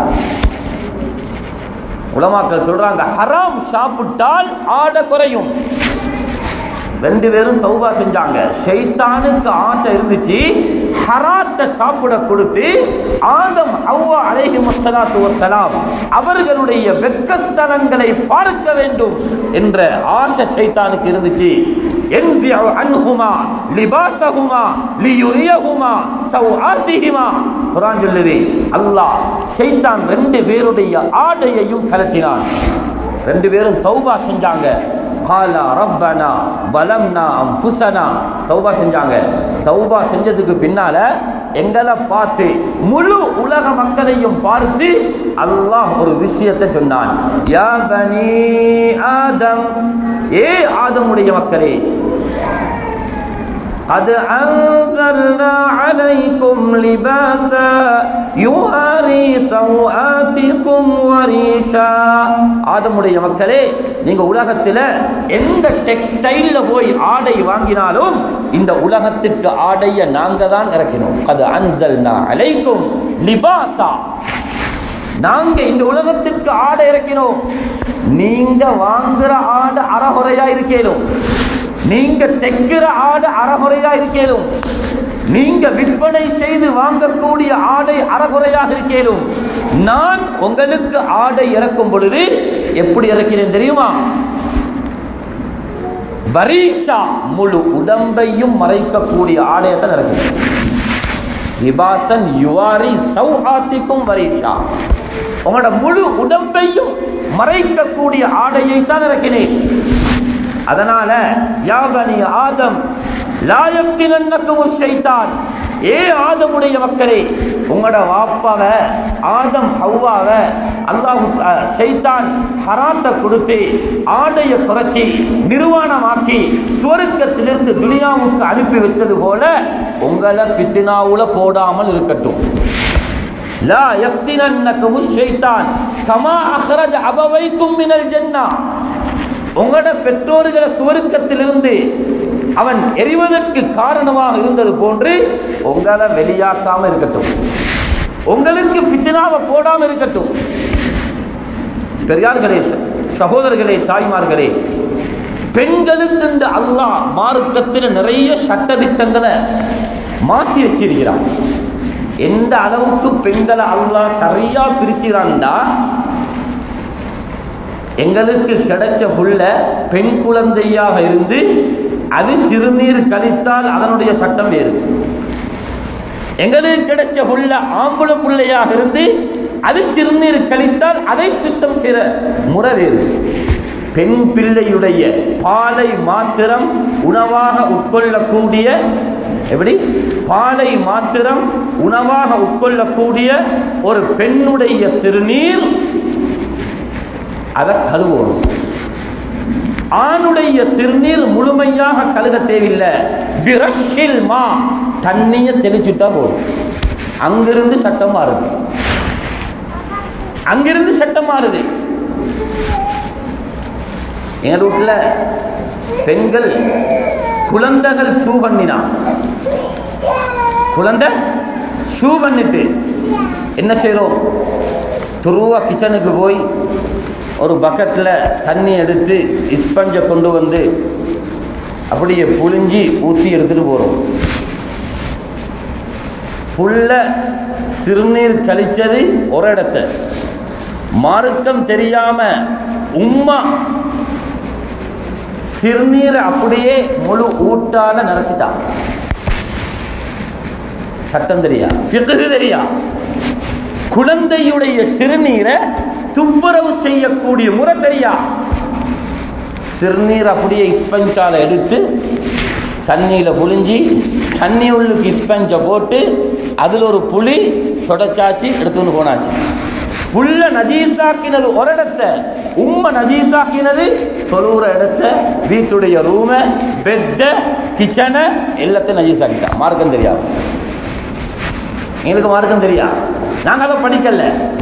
உலமாக்கள் சொல்றாங்க ஹராம் சாப்பிட்டால் ஆட குறையும். ரெண்டு பேரும் தௌபா செஞ்சாங்க. ஷைத்தானுக்கு ஆசை இருந்துச்சு, ஹராத்தை சாப்பிட கொடுத்து ஆதம் ஹவ்வா அலைஹிமுஸ்ஸலாத்து வஸ்ஸலாம் அவர்களுடைய வெட்கஸ்தலங்களை பார்க்க வேண்டும் என்ற ஆசை ஷைத்தானுக்கு இருந்துச்சு. என்ஸிஉ அன்ஹுமா லிபாஸஹுமா லியுரியஹுமா சௌஆத்திஹிமா. குர்ஆன் சொல்லுது, அல்லாஹ் ஷைத்தான் ரெண்டு பேருடைய ஆடையையும் கலட்டினான். ரெண்டு பேரும் தௌபா செஞ்சாங்க. காலா ரப்பனா வலம்னா அன்ஃபுஸனா. தௌபா செஞ்சாங்க. தௌபா செஞ்சதுக்கு பின்னால எங்களை பார்த்து முழு உலக மக்களையும் பார்த்து அல்லாஹ் ஒரு விஷயத்தை சொன்னான். யா பனி ஆதம், ஏ ஆதமுடைய மக்களே, அது அன்ஸல்னா அலைக்கும் லிபாஸா யுவாரி சௌஆத்திக்கும் வரீஷா. ஆதமுடைய மக்களே, நீங்க உலகத்தில் எந்த டெக்ஸ்டைல்ல போய் ஆடை வாங்கினாலும் இந்த உலகத்திற்கு ஆடைய நாங்க தான் இறக்கினோம். அது அன்ஸல்னா அலைக்கும் லிபாஸா, நாங்க இந்த உலகத்திற்கு ஆடை இறக்கினோம். நீங்க வாங்குற ஆடை அறகுறையா இருக்கேனும், நீங்க தைக்கிற ஆடை அறகுறையா இருக்கேனும், நீங்க விற்பனை செய்து வாங்கக்கூடிய ஆடை அறகுறையாக இருக்கேனும். நான் உங்களுக்கு ஆடை இறக்கும் பொழுது எப்படி இறக்கிறேன் தெரியுமா? வரீஷா, முழு உடம்பையும் மறைக்கக்கூடிய ஆடையத்தான் இறக்கிறேன். லிபாசன் யுவாரி சௌஆத்திக்கும் வரீஷா, உங்களோட முழு உடம்பையும் மறைக்கக்கூடிய ஆடையை தான் இறக்கினேன். அதனால யா பனி ஆதம் லா யஃப்தினன்னக்கும் ஷைத்தான், ஏ ஆதமுடைய மக்களே, உங்களோட வாப்பாவை ஆதம் ஹவ்வாவை அல்லாஹ் ஷைத்தான் ஹராத்தை கொடுத்து ஆடையை குறைச்சி நிர்வாணமாக்கி சுவர்க்கத்திலிருந்து துனியாவுக்கு அனுப்பி வச்சது போல உங்களை ஃபித்னாவுல போடாமல் இருக்கட்டும். லா யஃப்தினன்னக்கும் ஷைத்தான் கமா அக்ரஜ அபவைக்கும் மினல் ஜன்னah, உங்களோட பெற்றோர்களை சுவர்க்கத்திலிருந்து அவன் எரிவதற்கு காரணமாக இருந்தது போன்று உங்களை வெளியாக்காம இருக்கட்டும், உங்களுக்கு ஃபித்னாவை போடாம இருக்கட்டும். பெரியார்களே, சகோதரர்களே, தாய்மார்களே, பெண்களுக்கு இந்த அல்லாஹ் மார்க்கத்தில் நிறைய சட்ட திட்டங்களை மாற்றி வச்சிருக்கிறான். எந்த அளவுக்கு பெண்களை அல்லாஹ் சரியா பிரிச்சுறான்டா, எங்களுக்கு கிடைச்ச புள்ள பெண் குழந்தையாக இருந்து அது சிறுநீர் கழித்தால் அதனுடைய சட்டம் வேறு. எங்களுக்கு கிடைச்ச புள்ள ஆம்பளை பிள்ளையாக இருந்து அது சிறுநீர் கழித்தால் அதை சுத்தம் செய்கிற முறை வேறு. பெண் பிள்ளையுடைய பாலை மாத்திரம் உணவாக உட்கொள்ளக்கூடிய, எப்படி பாலை மாத்திரம் உணவாக உட்கொள்ளக்கூடிய ஒரு பெண்ணுடைய சிறுநீர் அதை கழுவணும். ஆணுடைய சிறுநீர் முழுமையாக கழுக தேவையில்லை, பிரஷில் மா தண்ணியை தெளிச்சுட்டா போதும். அங்கிருந்து சட்டம் மாறுது, அங்கிருந்து சட்டம் மாறுது. எங்க வீட்டுல பெண்கள் குழந்தைகள் ஷூ பண்ணினா, குழந்தை ஷூ பண்ணிட்டு என்ன செய்யறோம்? துருவா கிச்சனுக்கு போய் ஒரு பக்கெட்டில் தண்ணி எடுத்து ஸ்பஞ்சை கொண்டு வந்து அப்படியே புழிஞ்சி ஊற்றி எடுத்துட்டு போகிறோம். புள்ள சிறுநீர் கழிச்சது ஒரு இடத்த, மார்க்கம் தெரியாம உம்மா சிறுநீரை அப்படியே முழு ஊட்டால நினைச்சிட்டா. சட்டம் தெரியா, ஃபிக்ஹ் தெரியா, குழந்தையுடைய சிறுநீரை துப்புரவு செய்யக்கூடிய முறை தெரியா. சிறுநீர் அப்படியே ஸ்பஞ்சால எடுத்து தண்ணியில புழிஞ்சி தண்ணி உள்ளுக்கு ஸ்பஞ்சை போட்டு அதுல ஒரு புளி தொடச்சாச்சு எடுத்துன்னு போனாச்சு. புள்ள நஜீசாக்கினது ஒரு இடத்த, உம்மை நஜீசாக்கினது தொழுற இடத்த, வீட்டுடைய ரூம, பெட்ட, கிச்சனை எல்லாத்தையும் நஜீசாக்கிட்டா. மார்க்கம் தெரியாது, எங்களுக்கு மார்க்கம் தெரியா, நாங்க அதை படிக்கல.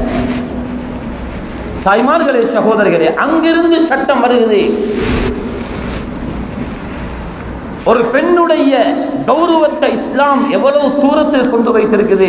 தாய்மார்களே, சகோதரர்களே, அங்கிருந்து சட்டம் வருகிறது. ஒரு பெண்ணுடைய கௌரவத்தை இஸ்லாம் எவ்வளவு தூரத்தில் கொண்டு வைத்திருக்குது.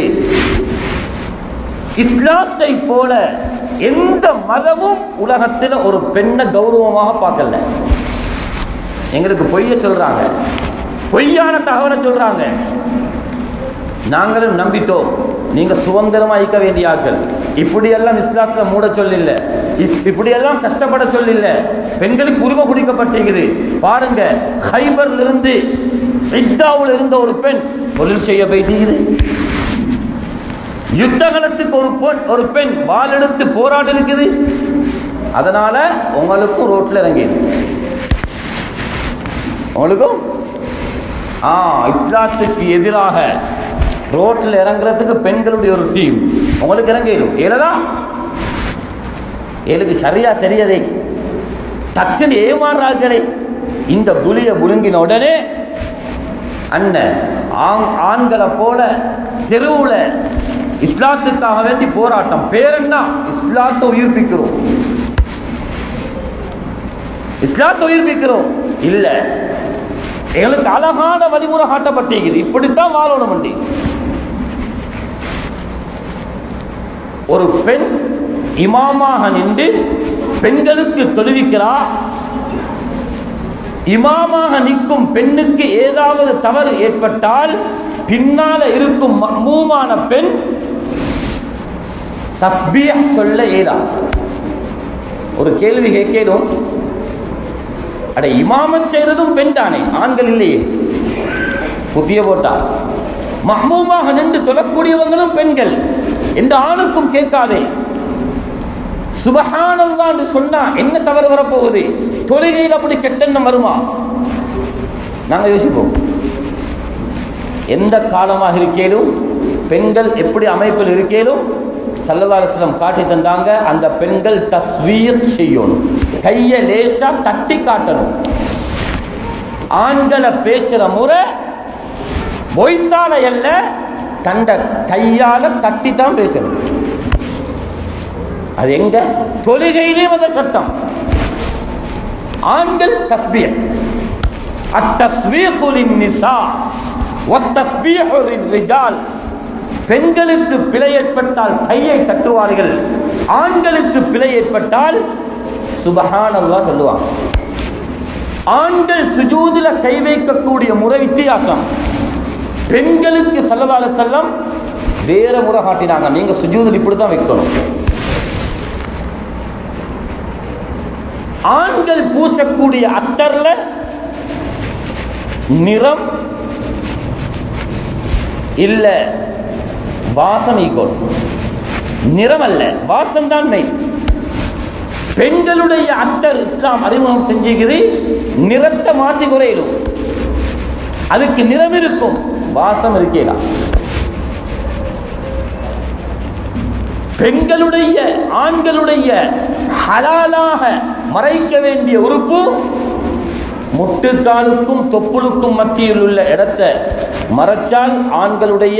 இஸ்லாத்தை போல எந்த மதமும் உலகத்தில் ஒரு பெண்ணை கௌரவமாக பார்க்கல. எங்களுக்கு பொய்ய சொல்றாங்க, பொய்யான தகவலை சொல்றாங்க, நாங்களும் நம்பிட்டோம். நீங்க சுதந்திரமா இருக்க வேண்டிய ஆட்கள். இப்படியெல்லாம் இஸ்லாத்துல மூட சொல்லில்ல, இப்படியெல்லாம் கஷ்டப்பட சொல்லில்ல. பெண்களுக்கு உரிமை குடிக்கப்பட்டிருக்குது. பாருங்க, ஹைபர்ல இருந்து இத்தாவில் இருந்த ஒரு பெண் தொழில் செய்ய போயிட்டு, யுத்த காலத்துக்கு ஒரு பெண் ஒரு பெண் வாள் எடுத்து போராடி இருக்குது. அதனால உங்களுக்கும் ரோட்ல இறங்கி உங்களுக்கும் ஆ இஸ்லாத்துக்கு எதிராக ரோட்ல இறங்குறதுக்கு பெண்களுடைய ஒரு டீம் உங்களுக்கு இறங்கிடும். ஏலதா எனக்கு சரியா தெரியாதே, டக்குன்னு ஏமாறார்களே. இந்த புலிய புழுங்கின உடனே அண்ணன் ஆண்களை போல தெருவுல இஸ்லாத்துக்காக வேண்டி போராட்டம். பேரன்னா இஸ்லாத்தை உயிர்ப்பிக்கிறோம், இஸ்லாத்தை உயிர்ப்பிக்கிறோம். இல்ல, எங்களுக்கு அழகான வழிமுறை காட்டப்பட்டிருக்குது, இப்படித்தான் வாழணும். வண்டி ஒரு பெண் இமாமாக நின்று பெண்களுக்கு தொழுவிக்கிறார். இமாமாக நிற்கும் பெண்ணுக்கு ஏதாவது தவறு ஏற்பட்டால் பின்னால இருக்கும் மஅ்மூமான பெண் தஸ்பீஹ் சொல்ல இயலா. ஒரு கேள்வி கேட்கணும், அட இமாமத் செய்யறதும் பெண் தானே, ஆண்கள் இல்லையே? புத்திய போட்டா மஅ்மூமாக நின்று தொழக்கூடியவங்களும் பெண்கள், எந்த ஆணுக்கும் கேட்காதே. சுபஹானல்லாஹ் என்று சொன்னா என்ன தவறு வரப்போகுது? தொழுகையில் அப்படி கெட்டெண்ணம் வருமா? நாங்க யோசிப்போம். எந்த காலமாக இருக்கேனும் பெண்கள் எப்படி அமைப்பில் இருக்கேனும் ஸல்லல்லாஹு அலைஹி வஸல்லம் காட்டி தந்தாங்க. அந்த பெண்கள் தஸ்வீத் செய்யணும், கையை லேசா தட்டி காட்டணும். ஆண்களை பேசுற முறை பொய்சால அல்ல, தண்ட கையால தட்டி தான் பேசணும். அது எங்க? தொழுகையிலே வந்த சட்டம். ஆண்கள் தஸ்பீஹ், அத்தஸ்பீஹு லின்னிஸா வத்தஸ்பீஹு லிர்ரிஜால். பெண்களுக்கு பிழை ஏற்பட்டால் கையை தட்டுவார்கள், ஆண்களுக்கு பிழை ஏற்பட்டால் சுபஹானல்லாஹ் சொல்லுவாங்க. ஆண்கள் சுஜூதுல கை வைக்கக்கூடிய முறை வித்தியாசம். பெண்களுக்கு ஸல்லல்லாஹு அலைஹி வஸல்லம் வேற முறை காட்டினாங்க. நீங்க சுஜூதுல இப்படித்தான் வைக்கணும். ஆண்கள் பூசக்கூடிய அத்தர்ல நிறம் இல்ல வாசம் ஈக்கணும். நிறம் அல்ல, வாசம் தான் மெய். பெண்களுடைய அத்தர் இஸ்லாம் அறிமுகம் செஞ்சுக்குது, நிறத்தை மாற்றி குறையிடும். அதுக்கு நிறம் இருக்கும், வாசம் இருக்கலாம். பெண்களுடைய ஆண்களுடைய ஹலாலாக மறைக்க வேண்டிய உறுப்பு முட்டுக்காலுக்கும் தொப்புளுக்கும் மத்தியில் உள்ள இடத்தை மறைச்சால் ஆண்களுடைய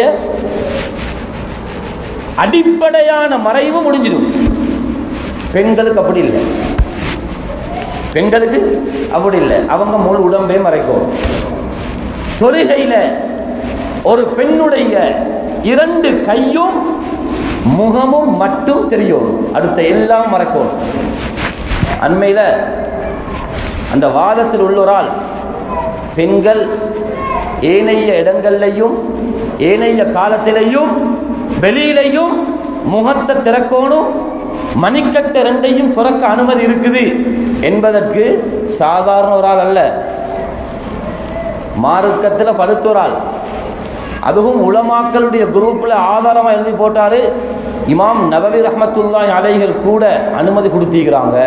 அடிப்படையான மறைவு முடிஞ்சிடும். பெண்களுக்கு அப்படி இல்லை, பெண்களுக்கு அப்படி இல்லை, அவங்க முழு உடம்பே மறைக்கும். தொழுகையில ஒரு பெண்ணுடைய இரண்டு கையும் முகமும் மட்டும் தெரியும், அடுத்த எல்லாம் மறைக்கும். அண்மையில அந்த வாதத்தில் உள்ளோரால் பெண்கள் ஏனைய இடங்கள்லையும் ஏனைய காலத்திலையும் வெளியிலையும் முகத்தை திறக்கணும், மணிக்கட்டை ரெண்டையும் துறக்க அனுமதி இருக்குது என்பதற்கு சாதாரண ஒரு ஆள் அல்ல, மார்க்கத்தில் படுத்தோரால், அதுவும் உலமாக்களுடைய குரூப்ல ஆதாரமா எழுதி போட்டாரு. இமாம் நபவி ரஹ்மத்துல்லாஹி அலைஹில் கூட அனுமதி கொடுத்திருக்கிறாங்க.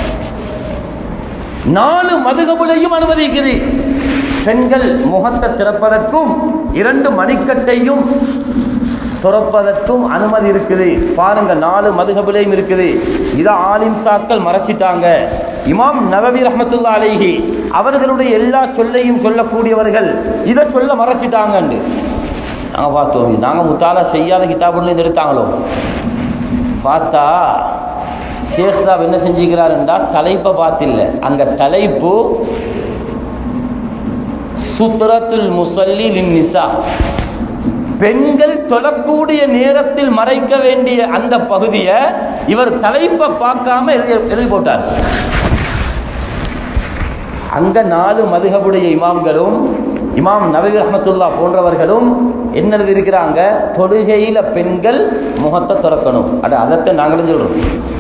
நாலு மதுகபுலையும் அனுமதிக்குது. பெண்கள் முகத்தை திறப்பதற்கும் இரண்டு மணிக்கட்டையும் துறப்பதற்கும் அனுமதி இருக்குது. பாருங்க, நாலு மதுகபுலையும் இருக்குது. இதை ஆலிம் சாக்கள் மறைச்சிட்டாங்க. இமாம் நபவி ரஹ்மத்துல்லாஹி அலைஹி அவர்களுடைய எல்லா சொல்லையும் சொல்லக்கூடியவர்கள் இதை சொல்ல மறைச்சிட்டாங்க. நாங்கள் பார்த்தோம், நாங்கள் முத்தாலா செய்யாத கிதாபுன்னு நிறுத்தாங்களோ. பார்த்தா ஷேக் சாப் என்ன செஞ்சுக்கிறார் என்றால் தலைப்பை பார்த்தில்ல, அங்கே தலைப்பு சுத்ரத்துல் முஸல்லி லின்னிசா, பெண்கள் தொழக்கூடிய நேரத்தில் மறைக்க வேண்டிய அந்த பகுதியை இவர் தலைப்பை பார்க்காம எழுதி எழுதி போட்டார். அங்க நாலு மதுஹபுடைய இமாம்களும் இமாம் நவவி ரஹ்மத்துல்லாஹ் போன்றவர்களும் என்ன எழுதியிருக்கிறாங்க, தொழுகையில பெண்கள் முகத்தை திறக்கணும். அட அதத்தை நாங்களும் சொல்றோம்,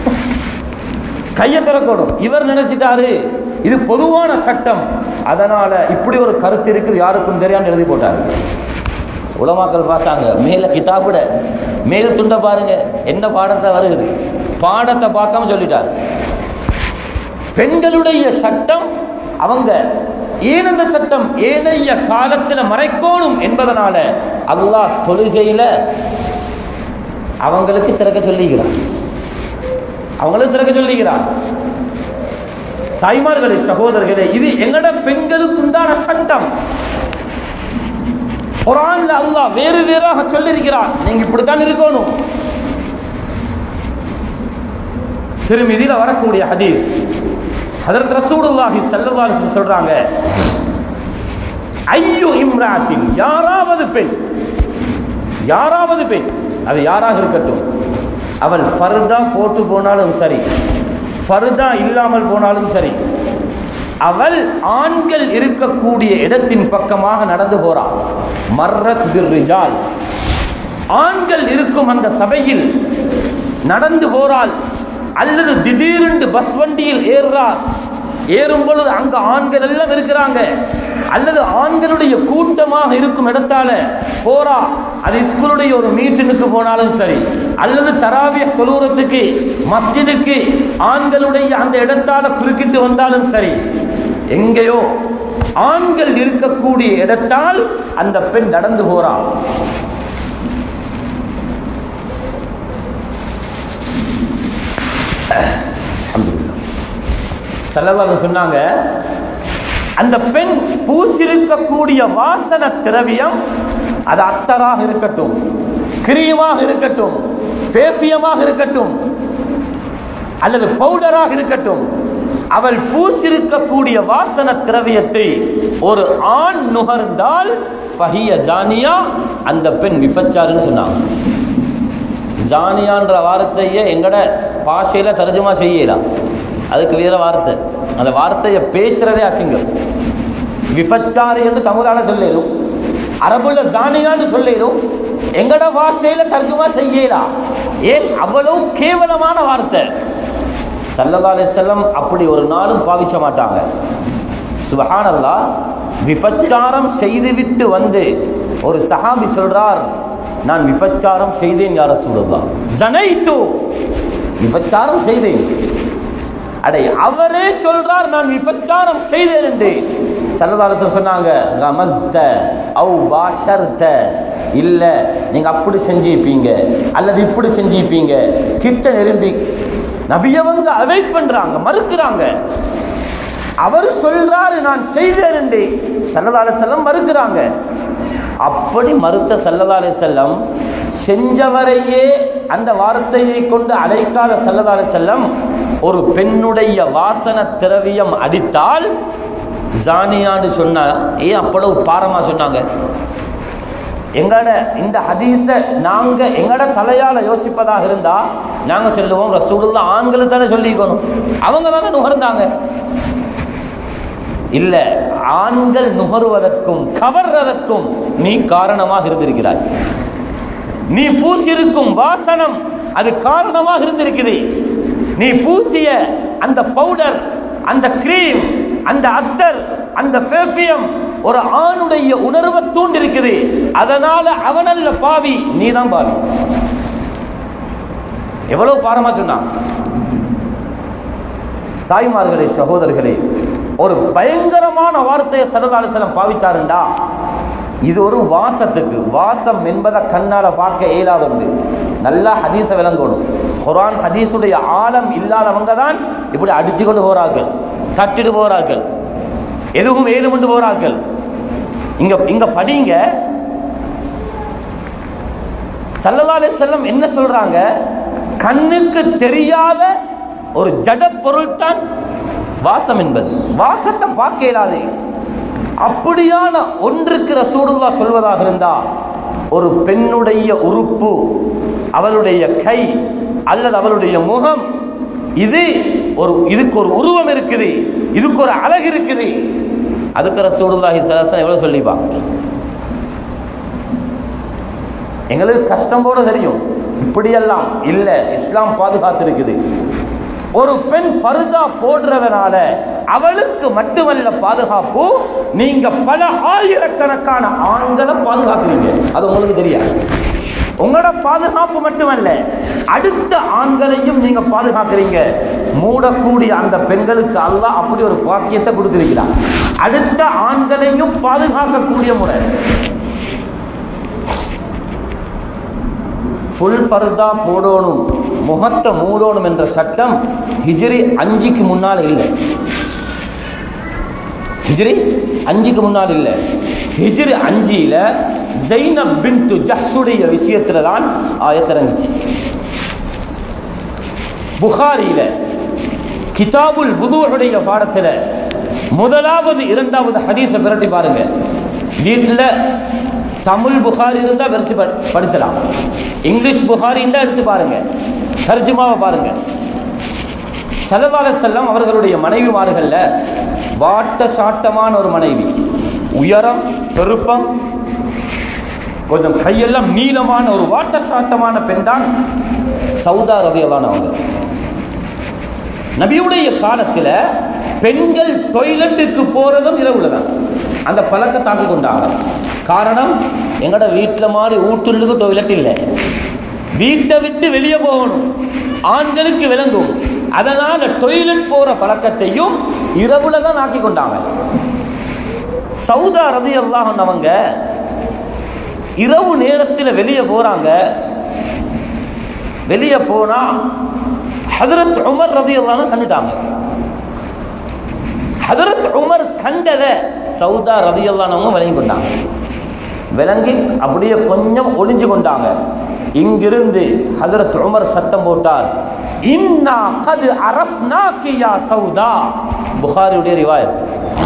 கையை திறக்கணும். இவர் நினைச்சிட்டாரு இது பொதுவான சட்டம், அதனால இப்படி ஒரு கருத்து இருக்குது யாருக்கும் தெரியாம எழுதி போட்டாரு. உலமாக்கள் பார்த்தாங்க, மேல கிதாபுட மேல் துண்ட பாருங்க என்ன பாடத்தை வருகிறது, பாடத்தை பார்க்காம சொல்லிட்டார். பெண்களுடைய சட்டம் அவங்க ஏனென்ற சட்டம் ஏனைய காலத்தில் மறைக்கணும் என்பதனால அல்லாஹ் தொழுகையில அவங்களுக்கு திறக்க சொல்லுகிறார், அவங்களுக்கு திறக்க சொல்லுகிறார். தாய்மார்களே, சகோதரர்களே, இது எங்கட பெண்களுக்கு உண்டான சட்டம். குர்ஆன்ல அல்லாஹ் வேறு வேறாக சொல்லியிருக்கிறார், நீங்க இப்படித்தான் இருக்கணும். திருமிதியில வரக்கூடிய ஹதீஸ், ஹஜ்ரத் ரசூலுல்லாஹி ஸல்லல்லாஹு அலைஹி வஸல்லம் சொல்றாங்க, ஐயு இம்ராத்தின், யாராவது பெண், யாராவது பெண், அது யாராக இருக்கட்டும், அவள் ஃபர்தா போட்டு போனாலும் சரி, ஃபர்தா இல்லாமல் போனாலும் சரி, அவள் ஆண்கள் இருக்கக்கூடிய இடத்தின் பக்கமாக நடந்து போறாள். மர்ரத் பிர்ரிஜால், ஆண்கள் இருக்கும் அந்த சபையில் நடந்து போறாள். அல்லது திடீரென்று பஸ் வண்டியில் ஏறுறார், ஏறும் பொழுது அங்க ஆண்கள் எல்லாம் இருக்கிறாங்க, அல்லது ஆண்களுடைய கூட்டமாக இருக்கும் இடத்தால போறா, அது ஸ்கூலுடைய ஒரு மீட்டினுக்கு போனாலும் சரி, அல்லது தராவிய தொழுறத்துக்கு மஸ்ஜிதுக்கு ஆண்களுடைய அந்த இடத்தால குறுக்கிட்டு வந்தாலும் சரி, எங்கேயோ ஆண்கள் இருக்கக்கூடிய இடத்தால் அந்த பெண் நடந்து போறா. ஸல்லல்லாஹு சொன்னாங்க, அந்த பெண் பூசிருக்கக்கூடிய வாசன திரவியம், அது அத்தராக இருக்கட்டும், கிரீமாக இருக்கட்டும், பேஃபியமாக இருக்கட்டும், அல்லது பவுடராக இருக்கட்டும், அவள் பூசிருக்கக்கூடிய வாசன திரவியத்தை ஒரு ஆண் நுகர்ந்தால் ஃபஹிய ஜானியா, அந்த பெண் விபச்சாரின்னு சொன்னாங்க. ஜானியான்ற வார்த்தையை எங்கட பாஷையில தர்ஜுமா செய்யலாம், அதுக்கு வேற வார்த்தை, அந்த வார்த்தையை பேசுறதே அசிங்கம். விபச்சாரி என்று தமிழால சொல்லிடும், அரபுல ஜானியான்னு சொல்லிடும், எங்கட பாஷையில தர்ஜுமா செய்யலாம். ஏன் அவ்வளவு கேவலமான வார்த்தை. ஸல்லல்லாஹு அலைஹி வஸல்லம் அப்படி ஒரு நாளும் பாவிக்க மாட்டாங்க. சுப்ஹானல்லாஹ், விபச்சாரம் செய்துவிட்டு வந்து ஒரு சஹாபி சொல்றார், நான் விபச்சாரம் செய்தேன் யா ரசூலல்லாஹ், ஸனைது, விபச்சாரம் செய்தேன். அடே, அவரே சொல்றார் நான் விபச்சாரம் செய்தேன் என்று. ஸல்லல்லாஹு அலைஹி வஸல்லம் சொன்னாங்க, ரமஸ்த அவ் பாஷர்த, இல்ல நீங்க அப்படி செஞ்சிப்பீங்க அல்லது இப்படி செஞ்சிப்பீங்க, கிட்ட நெரும்பி. நபியவங்க அவாய்ட் பண்றாங்க, மறுக்கிறாங்க. அவர் சொல்றாரு நான் செய்தேன் என்று, ஸல்லல்லாஹு அலைஹி வஸல்லம் மறுக்கிறாங்க. அப்படி மறுத்த ஸல்லல்லாஹு அலைஹி வஸல்லம் செஞ்சவரையே அந்த வார்த்தையை கொண்டு அழைக்காத ஸல்லல்லாஹு அலைஹி வஸல்லம் ஒரு பெண்ணுடைய வாசன திரவியம் அடித்தால் ஜானியான்னு சொன்னா ஏன் அவ்வளவு பாரமா சொன்னாங்க? எங்கட இந்த ஹதீஸ நாங்க எங்கட தலையால யோசிப்பதாக இருந்தா நாங்க சொல்லுவோம், ரசூலுல்லாஹ் ஆண்களுக்கு தானே சொல்லிக்கணும், அவங்க தானே நுகர்ந்தாங்க. இல்ல, ஆண்கள் நுகர்வதற்கும் கவர்வதற்கும் நீ காரணமாக இருந்திருக்கிறாய். நீ பூசியிருக்கும் வாசனம் அது காரணமாக இருந்திருக்குது. நீ பூசிய அந்த பவுடர், அந்த கிரீம், அந்த அத்தர், அந்த பெர்ஃபியூம் ஒரு ஆணுடைய உணர்வை தூண்டிருக்குது. அதனால அவனல்ல பாவி, நீதான் பாவி. எவ்வளவு பாரமா சொன்னா. தாய்மார்களே, சகோதரர்களே, ஒரு பயங்கரமான வார்த்தையை ஸல்லல்லாஹு அலைஹி வஸல்லம் பாவிச்சாருண்டா, இது ஒரு வாசத்துக்கு, வாசம் என்பதை கண்ணால பார்க்க இயலாத ஒன்று. நல்லா ஹதீஸ விளங்கணும். குர்ஆன் ஹதீஸுடைய ஆழம் இல்லாதவங்க தான் இப்படி அடிச்சு கொண்டு போறார்கள், தட்டிட்டு போறார்கள், எதுவும் ஏதும் கொண்டு போறார்கள். இங்க இங்க படிங்க. ஸல்லல்லாஹு அலைஹி வஸல்லம் என்ன சொல்றாங்க? கண்ணுக்கு தெரியாத ஒரு ஜட பொருள் தான் வாசம் என்பது. வாசத்தை பார்க்க இயலாது. அப்படியான ஒன்றுக்கு ரசூலுல்லாஹ் சொல்வதாக இருந்தா, ஒரு பெண்ணுடைய உறுப்பு, அவளுடைய கை அல்லது அவளுடைய முகம், இது ஒரு இதுக்கு ஒரு உருவம் இருக்குது, இதுக்கு ஒரு அழகு இருக்குது, அதுக்கு ரசூலுல்லாஹி ஸல்லல்லாஹு அலைஹி வஸல்லம் எவ்வளவு சொல்லிப்பா. எங்களுக்கு கஷ்டம் போல தெரியும், இப்படியெல்லாம் இல்லை, இஸ்லாம் பாதுகாத்திருக்குது. ஒரு பெண் பர்தா போடுறதுனால அவளுக்கு மட்டுமல்ல பாதுகாப்பு, நீங்க பல ஆயிரக்கணக்கான ஆண்களை பாதுகாக்கிறீங்க. அது உங்களுக்கு தெரியாது. உங்களோட பாதுகாப்பு மட்டுமல்ல, அடுத்த ஆண்களையும் நீங்க பாதுகாக்கிறீங்க. மூடக்கூடிய அந்த பெண்களுக்கு அல்லாஹ் அப்படி ஒரு பாக்கியத்தை கொடுத்திருக்கிறார். அடுத்த ஆண்களையும் பாதுகாக்கக்கூடிய முறை. புல் பர்தா போடணும், முகத்தை மூடணும் என்ற சட்டம் ஹிஜ்ரி அஞ்சுக்கு முன்னால் இல்லை. ஹிஜ்ரி அஞ்சுக்கு முன்னால் இல்லை. ஹிஜ்ரி அஞ்சில ஸைனப் பின்த் ஜஹ்ஷுடைய விஷயத்துல தான் ஆயத்திறங்குச்சு. புகாரியில கிதாபுல் வுதுஉடைய பாடத்துல முதலாவது இரண்டாவது ஹதீஸை பிரட்டி பாருங்க. வீட்டில் தமிழ் புகாரி இருந்தா வெறுத்து படிச்சலாம், இங்கிலீஷ் புகாரி இருந்தா எடுத்து பாருங்க, தர்ஜுமாவை பாருங்க. ஸல்லல்லாஹு அலைஹி வஸல்லம் அவர்களுடைய மனைவிமார்கள்ல வாட்ட சாட்டமான ஒரு மனைவி, உயரம் பெருப்பம், கொஞ்சம் கையெல்லாம் நீளமான ஒரு வாட்ட சாட்டமான பெண் தான் சௌதா ரலியல்லாஹு அன்ஹா. நபியுடைய காலத்துல பெண்கள் டொய்லெட்டுக்கு போறதும் இரவுல தான் அந்த பழக்கத்தாக்கி கொண்டாங்க. காரணம், எங்கட வீட்டில் மாதிரி ஊட்டுள்ளுக்கு டொய்லெட் இல்லை, வீட்டை விட்டு வெளியே போகணும், ஆண்களுக்கு விளங்கும். அதனால டொய்லெட் போற பழக்கத்தையும் இரவுல தான் ஆக்கி கொண்டாங்க. சௌதா ரலியல்லாஹு அன்ஹா இரவு நேரத்தில் வெளியே போறாங்க. வெளியே போனா ஹஜ்ரத் உமர் ரலியல்லாஹு அன்ஹு கண்டுட்டாங்க. ஹஜ்ரத் உமர் கண்டத சௌதா ரலியல்லாஹு அன்ஹு விளங்கி கொண்டாங்க. விளங்கி அப்படியே கொஞ்சம் ஒளிஞ்சு கொண்டாங்க. இங்கிருந்து ஹஜ்ரத் உமர் சத்தம் போட்டார், இன்னா கத் அரஃப்னாகி யா சௌதா. புகாரியுடைய ரிவாயத்.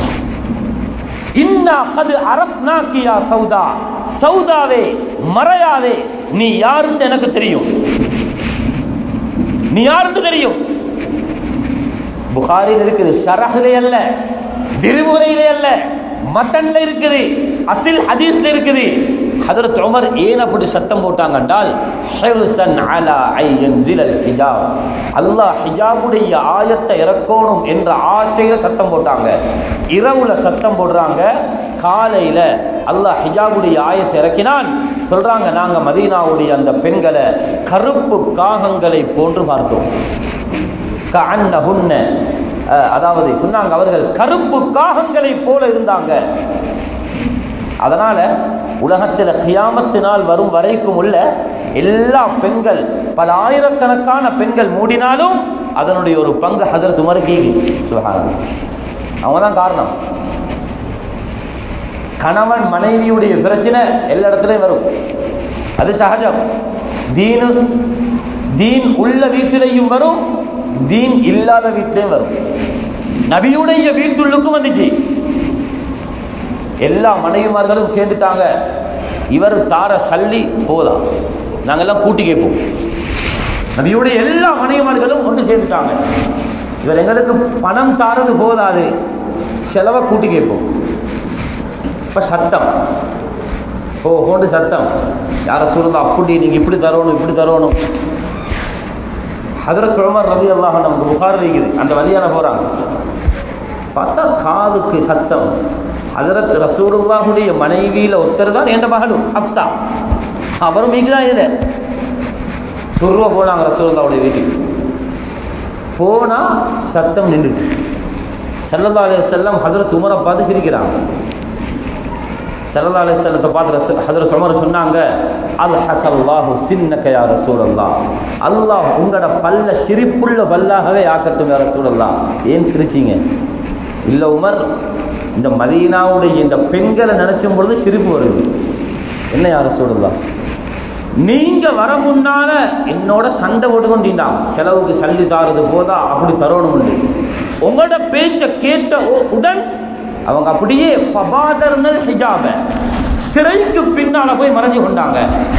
இன்னா கத் அரஃப்னாகி யா சௌதா. சௌதாவே, மறையாதே, நீ யாருன்னு எனக்கு தெரியும், நீ யாருன்னு தெரியும். புகாரில் இருக்குது, ஷரஹ்ல அல்ல, விரிவுரையிலே அல்ல, மத்தன்ல இருக்குது, அசில் ஹதீஸ்ல இருக்குது. ஹஜ்ரத் உமர் ஏன் அப்படி சத்தம் போட்டாங்க என்றால், ஹிர்ஸன் அலா ஐ யன்ஸிலல் ஹிஜாப், அல்லாஹ் ஹிஜாபுடைய ஆயத்தை இறக்கணும் என்ற ஆசையில சத்தம் போட்டாங்க. இரவுல சத்தம் போடுறாங்க, காலையில அல்லாஹ் ஹிஜாபுடைய ஆயத்தை இறக்கினான். சொல்றாங்க, நாங்க மதீனாவுடைய அந்த பெண்களை கருப்பு காகங்களை போன்று பார்த்தோம். கஅன்னஹுன்ன, அதாவது சொன்னாங்க அவர்கள் கருப்பு காகங்களை போல இருந்தாங்க. அதனால உலகத்தில் கியாமத்தினால் வரும் வரைக்கும் உள்ள எல்லா பெண்கள், பல ஆயிரக்கணக்கான பெண்கள் மூடினாலும் அதனுடைய ஒரு பங்கு ஹஜ்ரத் உமருக்கு. சுப்ஹானல்லாஹ், அவங்க தான் காரணம். கணவன் மனைவியுடைய பிரச்சனை எல்லா இடத்துலையும் வரும், அது சகஜம். தீனு தீன் உள்ள வீட்டிலையும் வரும், தீன் இல்லாத வீட்டிலையும் வரும். நபியுடைய வீட்டுள்ளுக்கும் வந்துச்சு. எல்லா மனைவிமார்களும் சேர்ந்துட்டாங்க, இவர் தார சல்லி போதா, நாங்கெல்லாம் கூட்டி கேட்போம். நபியுடைய எல்லா மனைவிமார்களும் ஒன்று சேர்ந்துட்டாங்க, இவர் எங்களுக்கு பணம் தாரது போதாது, செலவை கூட்டி கேட்போம். இப்ப சத்தம், ஓ ஹோண்டு சத்தம், யார சொல்லுங்க அப்படி நீங்க இப்படி தரணும் இப்படி தரணும். ஹஜ்ரத் உமர் ரலியல்லாஹு அன்ஹு நமக்கு புகார் இருக்குது, அந்த வழியான போறாங்க, பார்த்தா காதுக்கு சத்தம். ஹஜ்ரத் ரசூலுல்லாஹுடைய மனைவியில ஒருத்தர் தான் என்ற மகளும் ஹப்ஸா, அவரும் மீக்குதான் இது. துருவ போனாங்க ரசூலுல்லாஹுடைய வீட்டுக்கு. போனா சத்தம் நின்றுட்டு. ஸல்லல்லாஹு அலைஹி வஸல்லம் ஹஜ்ரத் உமரை பார்த்து சிரிக்கிறாங்க. ஸல்லல்லாஹு அலைஹி வஸல்லத்தை பார்த்து ஹஜ்ரத் உமர் சொன்னாங்க, அல்ஹகல்லாஹு சின்னக யா ரசூலல்லாஹ், அல்லாஹ் உங்களோட பல்ல சிரிப்புள்ள பல்லாகவே ஆக்கட்டும் யா ரசூலல்லாஹ். ஏன் சிரிச்சிங்க? இல்லை உமர், இந்த மதீனாவுடைய இந்த பெண்களை நினைச்சும் பொழுது சிரிப்பு வருது. என்ன யா ரசூலல்லாஹ், நீங்க வர முன்னால என்னோட சண்டை போட்டு கொண்டீண்டாங்க, செலவுக்கு சல்லி தாரது போதா அப்படி தரணும். உங்களோட பேச்சை கேட்ட உடன் அவங்க அப்படியே ஃபபாதர்னல் ஹிஜாப, திரைக்கு பின்னால போய் மறைஞ்சு கொண்டாங்க.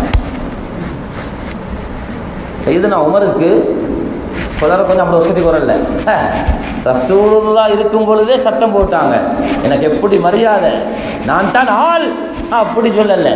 சையதுனா உமருக்கு சொல்ற கொஞ்சம் அப்படி வசதிக்கு வரல, ரசூலுல்லாஹ் இருக்கும் பொழுதே சத்தம் போட்டாங்க, எனக்கு எப்படி மரியாதை, நான் தான் ஆள் அப்படி சொல்லல.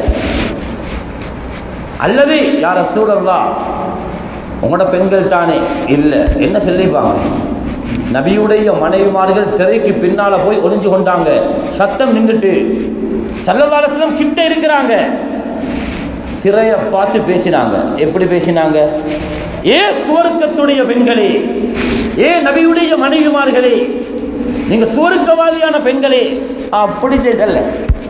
அல்லது யா ரசூலுல்லாஹ் உங்களோட பெண்கள் தானே, இல்லை என்ன சொல்லிப்பாங்க, நபியுடைய மனைவிமார்கள் திரைக்கு பின்னால போய் ஒளிஞ்சு கொண்டாங்க, சத்தம் நின்றுட்டு ஸல்லல்லாஹு அலைஹி வஸல்லம் கிட்ட இருக்கிறாங்க, திரையை பார்த்து பேசினாங்க. எப்படி பேசினாங்க? ஏ சுவர்க்கத்துடைய பெண்களே, ஏ நபியுடைய மனைவிமார்களே, நீங்க சுவர்க்கவாதியான பெண்களே, அப்படி செய்யல.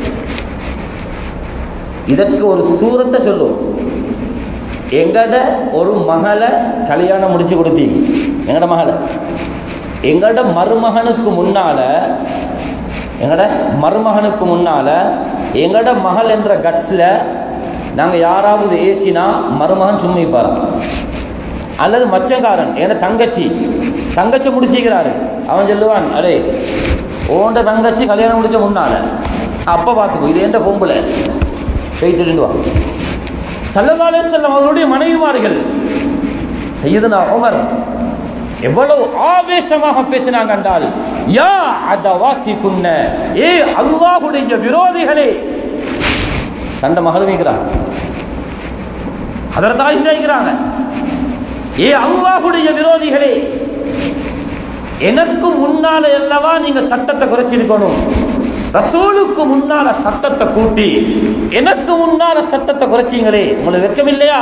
இதற்கு ஒரு சூரத்தை சொல்லும். எங்கட ஒரு மகளை கல்யாணம் முடிச்சு கொடுத்தீங்க, எங்கட மகளை எங்கட மருமகனுக்கு முன்னால, எங்கட மருமகனுக்கு முன்னால எங்கட மகள் என்ற கட்ஸ்ல நாங்க யாராவது ஏசினா மருமகன் சும்மிப்பார், அல்லது மச்சங்காரன் ஏன்னா தங்கச்சி தங்கச்சி முடிச்சுக்கிறாரு, அவன் சொல்லுவான், அரே ஓண்ட தங்கச்சி கல்யாணம் முடிச்ச முன்னால அப்ப பார்த்துக்கோ, இது எந்த பொம்புல பேய்த்துடுவான். ஸல்லல்லாஹு அலைஹி வஸல்லம் அவருடைய மனைவிமார்கள் சையதுனா உமர் எவ்வளவு ஆவேசமாக பேசினாங்க என்றால், யா அதவாத்தி குன்ன, ஏ அல்லாஹ்வுடைய விரோதிகளே, தண்ட மகளுமிக்கிறாங்க, ஹதரத் ஆயிஷா இருக்கிறாங்க, ஏ அல்லாஹ்வுடைய விரோதிகளே, எனக்கு முன்னால அல்லவா நீங்க சட்டத்தை குறைச்சிருக்கணும், ரசூலுக்கு முன்னால சட்டத்தை கூட்டி எனக்கு முன்னால சட்டத்தை குறைச்சிங்களே, உங்களுக்கு வெட்கம் இல்லையா?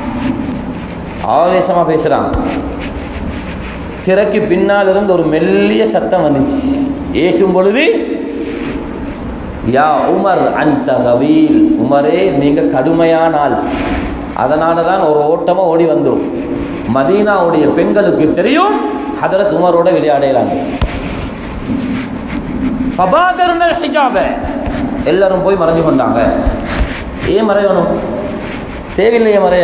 ஆவேசமா பேசுறாங்க. திரைக்கு பின்னால் இருந்து ஒரு மெல்லிய சத்தம் வந்துச்சு, ஏசும் பொழுது, யா உமர் அந்த கவீல், உமரே நீங்க கடுமையான ஆள், அதனால தான் ஒரு ஓட்டமா ஓடி வந்தோம். மதீனாவுடைய பெண்களுக்கு தெரியும் ஹதரத் உமரோட விளையாடலாம். ஃபபாதர்னல் ஹிஜாப, எல்லாரும் போய் மறைஞ்சு கொண்டாங்க. ஏன் மறையணும்? தேவையில்லையே மறைய.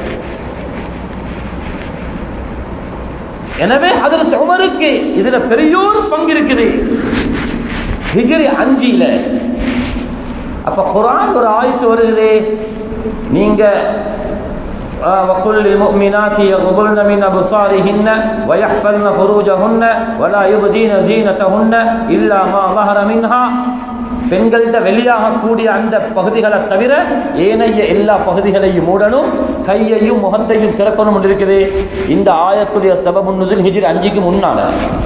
எனவே ஹதரத் உமருக்கு இதுல பெரியோரு பங்கு இருக்குது. ஹிஜ்ரி அஞ்சில அப்ப குர்ஆன் ஒரு ஆயத்து வருது, நீங்க وَقُلْ لِلْمُؤْمِنَاتِ يَغْضُضْنَ مِنْ أَبْصَارِهِنَّ وَيَحْفَظْنَ فُرُوجَهُنَّ وَلَا يُبْدِينَ زِينَتَهُنَّ إِلَّا مَا ظَهَرَ مِنْهَا, பெண்கள்கிட்ட வெளியாக கூடிய அந்த பகுதிகளை தவிர ஏனைய எல்லா பகுதிகளையும் மூடணும், கையையும் முகத்தையும் திறக்கணும் இருக்குது. இந்த ஆயத்துடைய சபபுன் நுஸூல் ஹிஜ்ரி அஞ்சுக்கு முன்னால.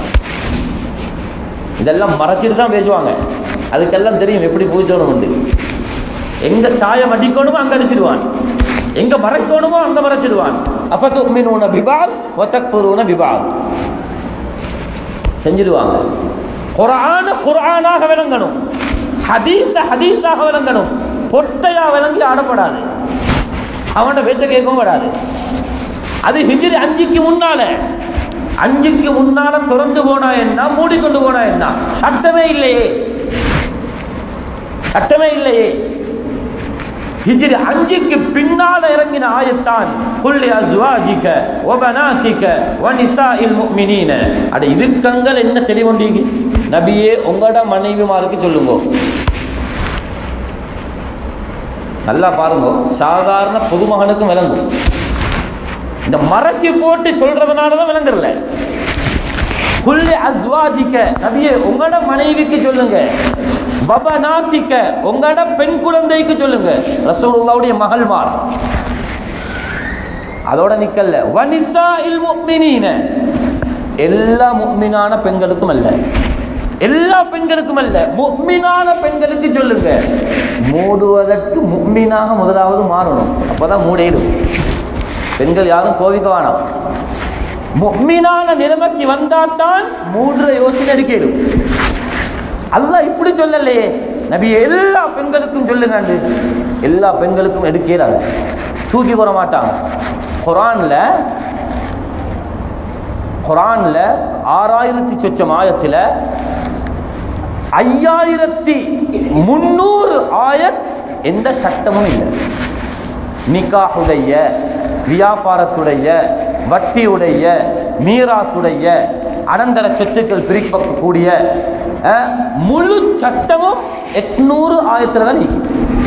இதெல்லாம் மறைச்சிட்டு தான் பேசுவாங்க, அதுக்கெல்லாம் தெரியும் எப்படி பூஜணும் உண்டு. எங்க சாயம் அடிக்கணுமோ அங்க அடிச்சிடுவான், எங்க மறைக்கணுமோ அங்க மறைச்சிடுவான். அஃபதுமினூன பிபாத் வ தக்ஃபுரூன பிபாத் செஞ்சிடுவாங்க. குர்ஆன குர்ஆனாக விளங்கணும், ஹதீஸ ஹதீஸாக விளங்கணும். பொட்டையா விளங்கி ஆடப்படாது, அவனோட பேச்ச கேட்கவும் படாது. அது ஹிஜ்ரி அஞ்சுக்கு முன்னால. அஞ்சுக்கு முன்னால திறந்து போனா என்ன, மூடிக்கொண்டு போனா என்ன? சட்டமே இல்லையே, சட்டமே இல்லையே. ஹிஜ்ரி அஞ்சுக்கு பின்னால இறங்கின ஆயத்தான் குல்லி அஸ்வாஜிக வ பனாதிக வ நிசாஇல் முஃமினீன. அட இதுக்கங்கள் என்ன தெளிவுண்டீங்க? நபியே உங்களோட மனைவிமாருக்கு சொல்லுங்க. நல்லா பாருங்க, சாதாரண பொதுமகனுக்கும் விளங்கும். இந்த மறைச்சி போட்டு சொல்றதுனாலதான் விளங்குறல. குல்லி அஸ்வாஜிக, நபியே உங்களோட மனைவிக்கு சொல்லுங்க. பபனாத்திக்க, உங்களோட பெண் குழந்தைக்கு சொல்லுங்க. ரசூலுல்லாஹ்வுடைய மகள்மார். அதோட நிக்கல்ல. வனிசாஇல் முஃமினீன, எல்லா முஃமினான பெண்களுக்கும் அல்ல, எல்லா பெண்களுக்கும் அல்ல, முஃமினான பெண்களுக்கு சொல்லுங்க. மூடுவதற்கு முஃமினாக முதலாவது மாறணும், அப்பதான் மூடிடும். பெண்கள் யாரும் கோவிக்க வேணாம். முஃமினான நிலைமைக்கு வந்தாத்தான் மூடுற யோசனை எடுக்கிடும். அல்லாஹ் இப்படி சொல்லலையே, நபி எல்லா பெண்களுக்கும் சொல்லுங்க. எல்லா பெண்களுக்கும் எடுக்கிறாங்க, தூக்கி போற மாட்டாங்க. குர்ஆன்ல குர்ஆன்ல ஆறாயிரத்தி சொச்சம் ஆயத்துல ஐயாயிரத்தி முன்னூறு ஆயத் எந்த சட்டமும் இல்லை. நிக்காஹுடைய, வியாபாரத்துடைய, வட்டியுடைய, மீராசுடைய அனந்தர சொத்துக்கள் பிரிக்கக்கூடிய முழு சட்டமும் எட்நூறு ஆயத்துல தான் நீக்கி.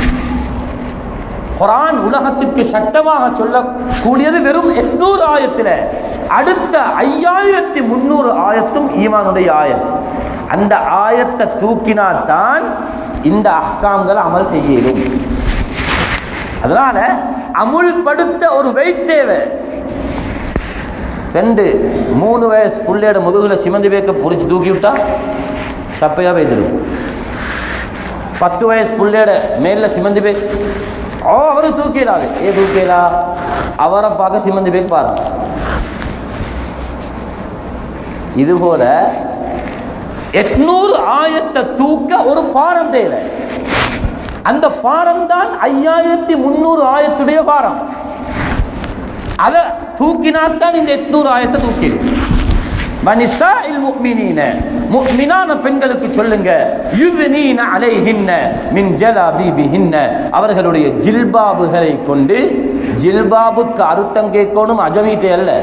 குர்ஆன் உலகத்திற்கு சட்டமாக சொல்லக்கூடியது வெறும் எட்நூறு ஆயத்தில். அடுத்த ஐயாயிரத்தி முன்னூறு ஆயத்தும் ஈமானுடைய ஆயத். அந்த ஆயத்தை தூக்கினால்தான் இந்த அஹ்காம்களை அமல் செய்யணும். அதனால அமுல்படுத்த ஒரு வெயிட் தேவை. ரெண்டு மூணு வயசு புள்ளையோட முதுகுல சிமந்தி பேக்க புரிச்சு தூக்கி விட்டா சப்பையா பெய்திடும். பத்து வயசு புள்ளையோட மேல சிமந்தி பேக் ஓ அவரு தூக்கிடாது. ஏ தூக்கிடா அவரை பார்க்க சிமந்தி பேக் பாரு. இதுபோல எட்நூறு ஆயத்தை தூக்க ஒரு பாரம் தேவை. அந்த பாரம் தான் ஐயாயிரத்தி முன்னூறு ஆயத்துடைய பாரம். அதை தூக்கினால்தான் இந்த எட்நூறு ஆயத்தை தூக்கிடு. வனிசாஇல் முஃமினீன, முஃமினான பெண்களுக்கு சொல்லுங்க, யுஸ்னீன அலைஹின்ன மின் ஜலாபிபிஹின்ன, அவர்களுடைய ஜில்பாபுகளை கொண்டு. ஜில்பாபுக்கு அர்த்தம் கேட்கணும் அஜமீட்டே அல்ல,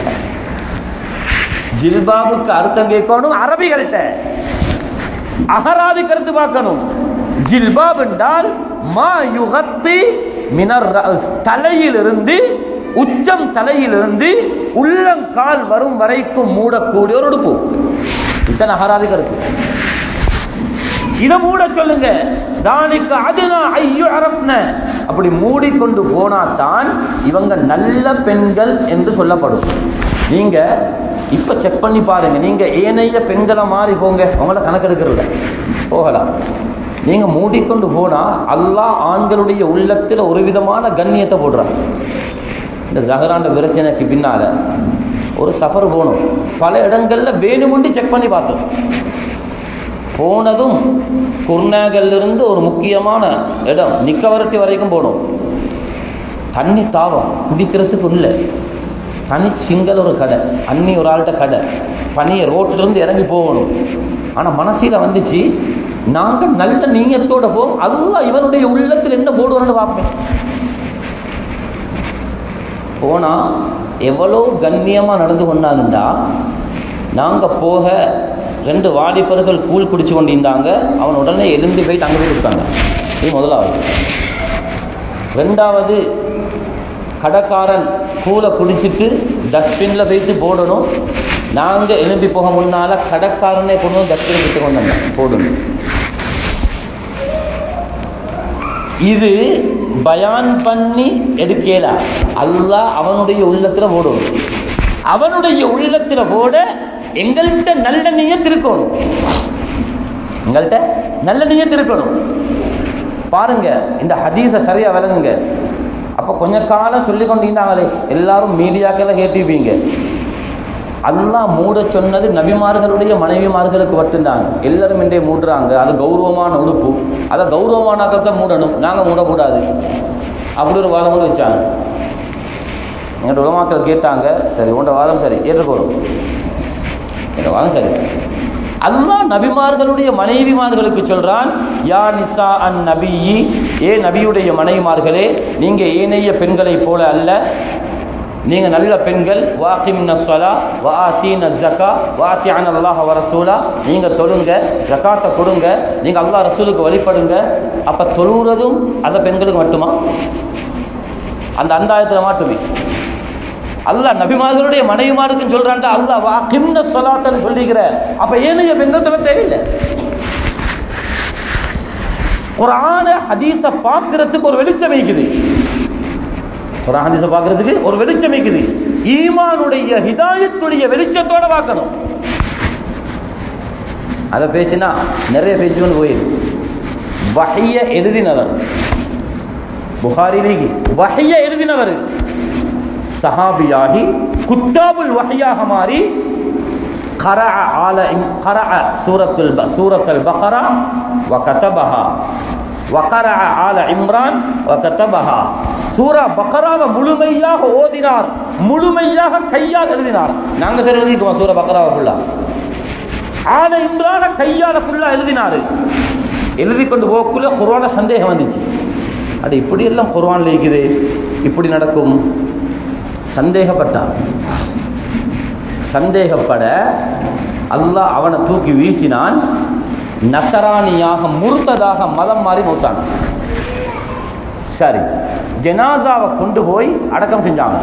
ஜில்பாபுக்கு அர்த்தம் கேட்கணும் அரபிகள்கிட்ட. அகராதி கருத்து பார்க்கணும். ஜில்பாப் என்றால் மா யுகத்தி மினர் ரஅஸ், தலையிலிருந்து உச்சம் தலையிலிருந்து உள்ளங்கால் வரும் வரைக்கும் மூடக்கூடிய ஒரு உடுப்பு. இத்தனை அகராதி கருத்து. இதை மூட சொல்லுங்க. தானிக்கு அதுனா ஐயோ அரப்ன, அப்படி மூடிக்கொண்டு போனாதான் இவங்க நல்ல பெண்கள் என்று சொல்லப்படும். நீங்க இப்ப செக் பண்ணி பாருங்க. நீங்க ஏனைய பெண்களை மாறி போங்க, உங்களை கணக்கெடுக்கிறது போகலாம். நீங்க மூடிக்கொண்டு போனா அல்லாஹ் ஆண்களுடைய உள்ளத்தில் ஒரு விதமான கண்ணியத்தை போடுறாங்க. இந்த ஜஹராண்ட பிரச்சனைக்கு பின்னால ஒரு சஃபர் போனோம். பல இடங்கள்ல வேணுமுண்டி செக் பண்ணி பார்த்தோம். போனதும் குர்நாகல்ல இருந்து ஒரு முக்கியமான இடம் நிக்கவரட்டி வரைக்கும் போனோம். தண்ணி தாவம் குடிக்கிறதுக்கு இல்லை. தனி சிங்கல் ஒரு கடை, அன்னி ஒரு ஆள்கிட்ட கடை, பனியை ரோட்ல இருந்து இறங்கி போகணும். ஆனா மனசில வந்துச்சு, நாங்க நல்ல நீயத்தோட போவோம், அல்லாஹ் இவனுடைய உள்ளத்தில் என்ன போடுவான்னு பார்ப்பேன். போனா எவ்வளோ கண்ணியமா நடந்து கொண்டாங்கண்டா, நாங்க போக ரெண்டு வாலிபர்கள் கூழ் குடிச்சு கொண்டிருந்தாங்க. அவன் உடனே எழுந்து போயிட்டு அங்கே போய் கொடுத்தாங்க. இது முதலாவது. ரெண்டாவது, கடைக்காரன் கூலை குடிச்சிட்டு டஸ்ட்பின்ல வைத்து போடணும். நாங்கள் எழும்பி போக முன்னால கடைக்காரனே கொண்டு வந்து டஸ்ட்பின் விட்டு கொண்டாங்க போடணும். இது பயான் பண்ணி எடுக்கலா, அல்லாஹ் அவனுடைய உள்ளத்துல போடணும். அவனுடைய உள்ளத்துல போட எங்கள்கிட்ட நல்ல நியத் இருக்கணும். எங்கள்கிட்ட நல்ல நியத் இருக்கணும். பாருங்க, இந்த ஹதீஸை சரியா விளங்குங்க. அப்போ கொஞ்ச காலம் சொல்லி கொண்டிருந்தாங்களே, எல்லாரும் மீடியாக்களை கேட்டிருப்பீங்க. அல்லாஹ் மூட சொன்னது நபிமார்களுடைய மனைவிமார்களுக்கு மட்டும்தாங்க. எல்லாரும் இன்றைய மூடுறாங்க. அது கௌரவமான உடுப்பு, அதை கௌரவமானாக்கத்தான் மூடணும், நாங்கள் மூடக்கூடாது அப்படி ஒரு வாதம் கொண்டு வச்சாங்க. எங்கள்கிட்ட உலமாக்கள் கேட்டாங்க, சரி உண்ட வாதம் சரி ஏற்றுக்கோரும், எங்க வாதம் சரி. அல்லாஹ் நபிமார்களுடைய மனைவிமார்களுக்கு சொல்றான், யா நிசா அன் நபியி, ஏ நபியுடைய மனைவிமார்களே, நீங்க ஏனைய பெண்களை போல அல்ல, நீங்க நல்ல பெண்கள். வாகிம்ன ஸலா வஆதீன ஸக்கா வஆத்திஅன அல்லாஹ் வ ரசூலா, நீங்க தொழுங்க, ஜகாத்தை கொடுங்க, நீங்க அல்லாஹ் ரசூலுக்கு வழிபடுங்க. அப்ப தொழுறதும் அந்த பெண்களுக்கு மட்டுமா? அந்த அந்தாயத்துல மட்டுமே. அல்லாஹ் நபிமார்களுடைய மனைவிமாருக்குன்னு சொல்றான்டா, அல்லாஹ் வாகிம்ன ஸலாத்தன்னு சொல்லிக்கிற. அப்ப ஏனைய பெண்கள் தொழ தேவையில்லை. குர்ஆன ஹதீஸ பார்க்கிறதுக்கு ஒரு வெளிச்சம் இருக்குது. குர்ஆன் ஹதீஸ பார்க்கிறதுக்கு ஒரு வெளிச்சம் இருக்குது. ஈமானுடைய ஹிதாயத்துடைய வெளிச்சத்தோட பார்க்கணும். அதை பேசினா நிறைய பேச்சுன்னு போயிருக்கு. வஹிய எழுதினவர் புகாரிலேயே வஹிய எழுதினவர் சஹாபியாகி குத்தாபுல் வஹியாக மாறி قرأ على قرأ سورة سورة البقرة وكتبها وقرأ على عمران وكتبها. சூரா பக்ராவை முழுமையாக ஓதினார், முழுமையாக கையால் எழுதினார். நாங்க சரி எழுதிக்குவோம் சூரா பக்ராவை ஃபுல்லா. ஆல இம்ரான கையால ஃபுல்லா எழுதினாரு. எழுதி கொண்டு போக்குள்ள குர்ஆன்ல சந்தேகம் வந்துச்சு. அட இப்படி எல்லாம் குர்ஆன்ல இருக்குது, இப்படி நடக்கும் சந்தேகப்பட்டார். சந்தேகப்பட அல்லாஹ் அவனை தூக்கி வீசினான். நசரானியாக முர்த்ததாக மதம் மாறி மௌத்தான். சரி, ஜனாசாவை கொண்டு போய் அடக்கம் செஞ்சாங்க.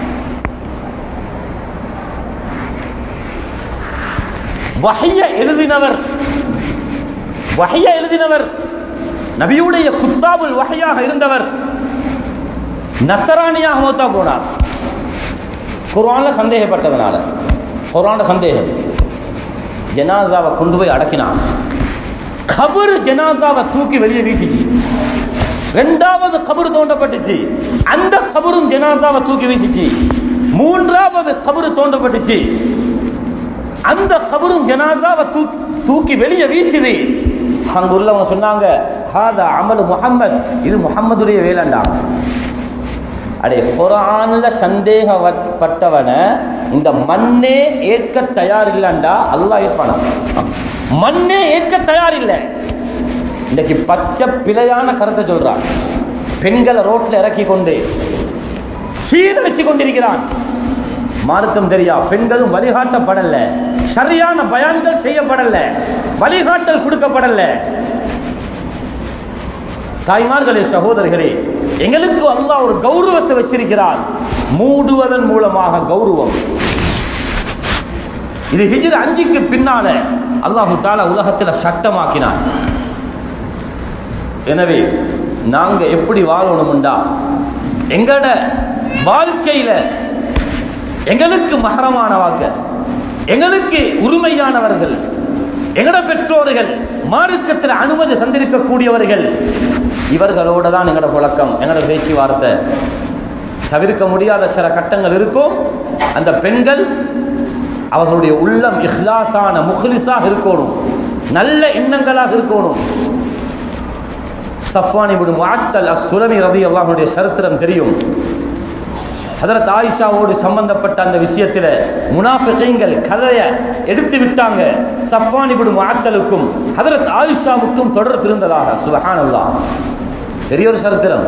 வஹ்ய எழுதினவர் வஹ்ய எழுதினவர் நபியுடைய குத்தாபுல் வஹ்யாக இருந்தவர் நசரானியாக மௌத்தா போனார். குர்ஆன்ல சந்தேகப்பட்டதனால, குர்ஆன்ல சந்தேகம், ஜனாசாவை கொண்டு போய் அடக்கினான். கபர் ஜனாசாவை தூக்கி வெளியே வீசிச்சு. இரண்டாவது கபர் தோண்டப்பட்டுச்சு, அந்த கபரும் ஜனாசாவை தூக்கி வீசிச்சு. மூன்றாவது கபர் தோண்டப்பட்டுச்சு, அந்த கபரும் ஜனாசாவை தூக்கி தூக்கி வெளியே வீசுது. அங்க உள்ளவங்க சொன்னாங்க, ஹாதா அமலு முஹம்மத், இது முஹம்மதுடைய வேலைண்டா. அடே, குர்ஆன்ல சந்தேகப்பட்டவன இந்த மண்ணே ஏற்க தயார் இல்லைண்டா அல்லாஹ் ஏற்பானா? மண்ணே ஏற்க தயார் இல்லை. இன்னைக்கு பச்சை பிழையான கருத்தை சொல்றான். பெண்களை ரோட்ல இறக்கி கொண்டு சீரழிச்சு கொண்டிருக்கிறான். மார்க்கம் தெரியா, பெண்களும் வழிகாட்டப்படல, சரியான பயான்கள் செய்யப்படல, வழிகாட்டல் கொடுக்கப்படல. தாய்மார்களே, சகோதரர்களே, எங்களுக்கு அல்லாஹ் ஒரு கௌரவத்தை வச்சிருக்கிறான். மூடுவதன் மூலமாக கௌரவம். இது ஹிஜ்ர் அஞ்சுக்கு பின்னால அல்லாஹு தஆலா உலகத்தில் சட்டமாக்கினான். எனவே நாங்க எப்படி வாழணும்டா, எங்கட வாழ்க்கையில எங்களுக்கு மஹரமானவாக்க, எங்களுக்கு உரிமையானவர்கள், எங்கட பெற்றோர்கள், மார்க்கத்தில் அனுமதி தந்திருக்கக்கூடியவர்கள், இவர்களோட தான் எங்கட புழக்கம், எங்கட பேச்சுவார்த்தை. தவிர்க்க முடியாத சில கட்டங்கள் இருக்கும். அந்த பெண்கள் அவர்களுடைய உள்ளம் இஹ்லாஸான முஹ்லிஸாக இருக்கணும், நல்ல எண்ணங்களாக இருக்கணும். சஃப்வான் இப்னு முஅத்தல் அஸ்-சுலமி ரலியல்லாஹு அன்ஹுடைய சரித்திரம் தெரியும். ஹஜ்ரத் ஆயிஷாவோடு சம்பந்தப்பட்ட அந்த விஷயத்தில் முனாஃபிகீன்கள் கதையை எடுத்து விட்டாங்க. சஃப்வான் இப்னு முஅத்தலுக்கும் ஹஜ்ரத் ஆயிஷாவுக்கும் தொடர்பு இருந்ததாக. சுப்ஹானல்லாஹ், பெரிய ஒரு சரித்திரம்.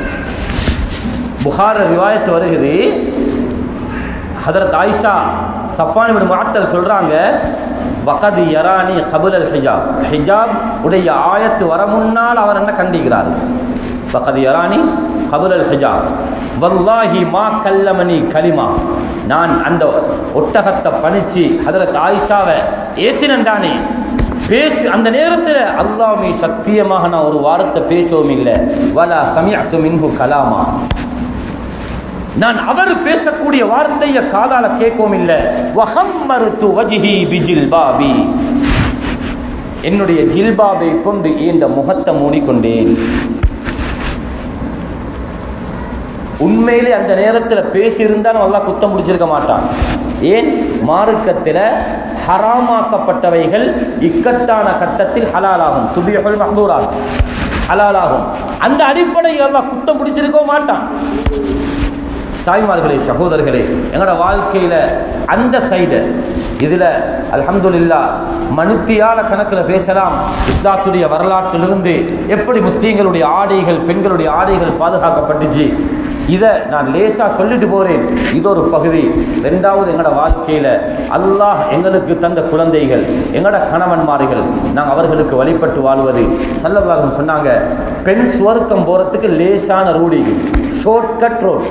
புகாரி ரிவாயத் வருகிறது. ஹஜ்ரத் ஆயிஷா சஃப்வான் இப்னு முஅத்தல் சொல்றாங்க, வகதி யரானி கபுல் ஹிஜாப், ஹிஜாப் உடைய ஆயத்து வர முன்னால் அவர் என்ன கண்டிக்கிறார். வகதி யரானி கபுல் ஹிஜாப் வல்லாஹி மா கல்லமனி கலிமா, நான் அந்த ஒட்டகத்தை பணிச்சு ஹஜ்ரத் ஆயிஷாவை ஏத்தினண்டானே பேசி, அந்த நேரத்தில் அல்லாஹ்வே சத்தியமாக நான் ஒரு வார்த்தை பேசவும் இல்லை. வலா சமிஅத்து மின்ஹு கலாமா, நான் அவர் பேசக்கூடிய வார்த்தையை காதால கேட்கவும் இல்லை. வஹம்மர்து வஜ்ஹி பிஜில்பாபி, என்னுடைய ஜில்பாபை கொண்டு இந்த முகத்தை மூடிக்கொண்டேன். உண்மையிலே அந்த நேரத்தில் பேசியிருந்தாலும் அல்லாஹ் குத்தம் முடிச்சிருக்க மாட்டான். ஏன்? மார்க்கத்தில் ஹராமாக்கப்பட்டவைகள் இக்கட்டான கட்டத்தில் ஹலாலாகும். துபியுல் மஹ்தூராத் ஹலாலாகும். அந்த அடிப்படையில் அல்லாஹ் குத்தம் முடிச்சிருக்க மாட்டான். தாய்மார்களே, சகோதரர்களே, எங்களோட வாழ்க்கையில் அந்த சைடு இதில் அல்ஹம்துலில்லாஹ் மனுத்தியால கணக்கில் பேசலாம். இஸ்லாத்துடைய வரலாற்றிலிருந்து எப்படி முஸ்லீம்களுடைய ஆடைகள், பெண்களுடைய ஆடைகள் பாதுகாக்கப்பட்டுச்சு, இதை நான் லேசாக சொல்லிட்டு போகிறேன். இது ஒரு பகுதி. ரெண்டாவது, எங்களோட வாழ்க்கையில் அல்லாஹ் எங்களுக்கு தந்த குழந்தைகள், எங்களோட கணவன்மார்கள், நாங்கள் அவர்களுக்கு வழிபட்டு வாழ்வது. ஸல்லல்லாஹு அலைஹி சொன்னாங்க, பெண் சுவர்க்கம் போகிறதுக்கு லேசான ரூடி, ஷார்ட்கட் ரோட்.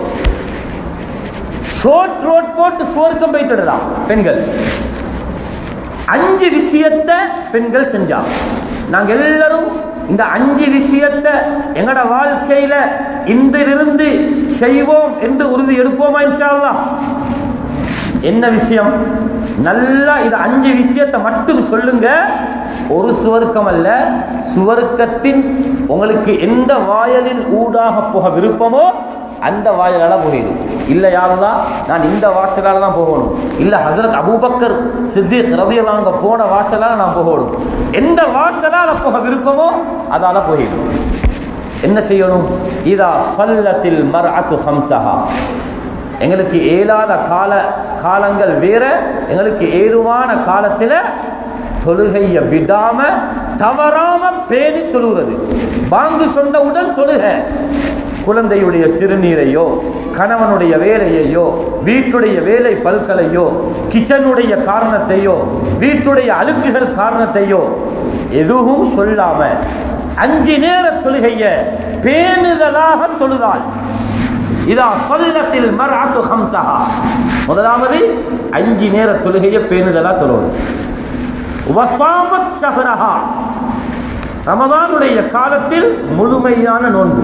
ஷார்ட் ரோட் போட்டு சுவர்க்கம் போய்த்திடலாம் பெண்கள். அஞ்சு விஷயத்தை பெண்கள் செஞ்சா, நாங்கள் எல்லாரும் இந்த அஞ்சு விஷயத்தை எங்கட வாழ்க்கையில இன்றிலிருந்து செய்வோம் என்று உறுதி எடுப்போமா இன்ஷா அல்லாஹ்? என்ன விஷயம்? நல்லா இது அஞ்சு விஷயத்தை மட்டும் சொல்லுங்க. ஒரு சுவர்க்கம் அல்ல, சுவர்க்கத்தின் உங்களுக்கு எந்த வாயலில் ஊடாக போக விருப்பமோ அந்த வாயிலால போயிடும். இல்ல யா அல்லாஹ், நான் இந்த வாசலால தான் போகணும். இல்ல ஹஜ்ரத் அபூபக்கர் சித்திக் ரலியல்லாஹு அன்ஹு போன வாசலால நான் போகணும். எந்த வாசலால போக விருப்பமோ அதால போயிடும். என்ன செய்யணும்? இதா ஸல்லத்தில் மர்அத்து ஹம்ஸஹா, எங்களுக்கு ஏலாத கால காலங்கள் வேற, எங்களுக்கு ஏதுவான காலத்தில் தொழுகைய விடாம தவறாம பேணி தொழுகிறது. பாங்கு சொன்னவுடன் தொழுக, குழந்தையுடைய சிறுநீரையோ, கணவனுடைய வேலையையோ, வீட்டுடைய வேலை பல்கலையோ, கிச்சனுடைய காரணத்தையோ, வீட்டுடைய அழுக்குகள் காரணத்தையோ எதுவும் சொல்லாம அஞ்சு நேர தொழுகைய பேணுதலாக தொழுதால், இதா சொல்லத்தில் மர்அத்து ஹம்ஸஹா, முதலாவது அஞ்சு நேர தொழுகைய பேணுதலா தொழுவது. வஸாமத் ஷஹ்ரஹா, ரமதானுடைய காலத்தில் முழுமையான நோன்பு.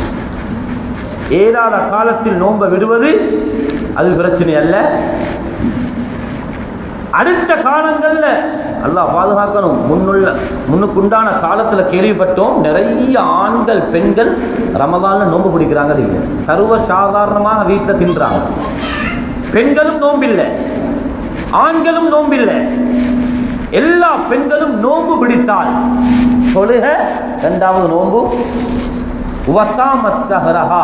ஏதாத காலத்தில் நோன்பை விடுவது அது பிரச்சனை அல்ல. அடுத்த காலங்கள்ல அல்லாஹ் பாதுகாக்கணும். முன்னுள்ள முன்னுக்குண்டான காலத்துல கேள்விப்பட்டோம், நிறைய ஆண்கள் பெண்கள் ரமதான்ல நோன்பு பிடிக்கிறாங்க. சர்வ சாதாரணமாக வீட்டில் தின்றாங்க. பெண்களும் நோம்பில்லை, ஆண்களும் நோம்பில்லை. எல்லா பெண்களும் நோன்பு பிடித்தால் தொழுக, இரண்டாவது நோன்பு வஸாமத் ஷஹ்ரஹா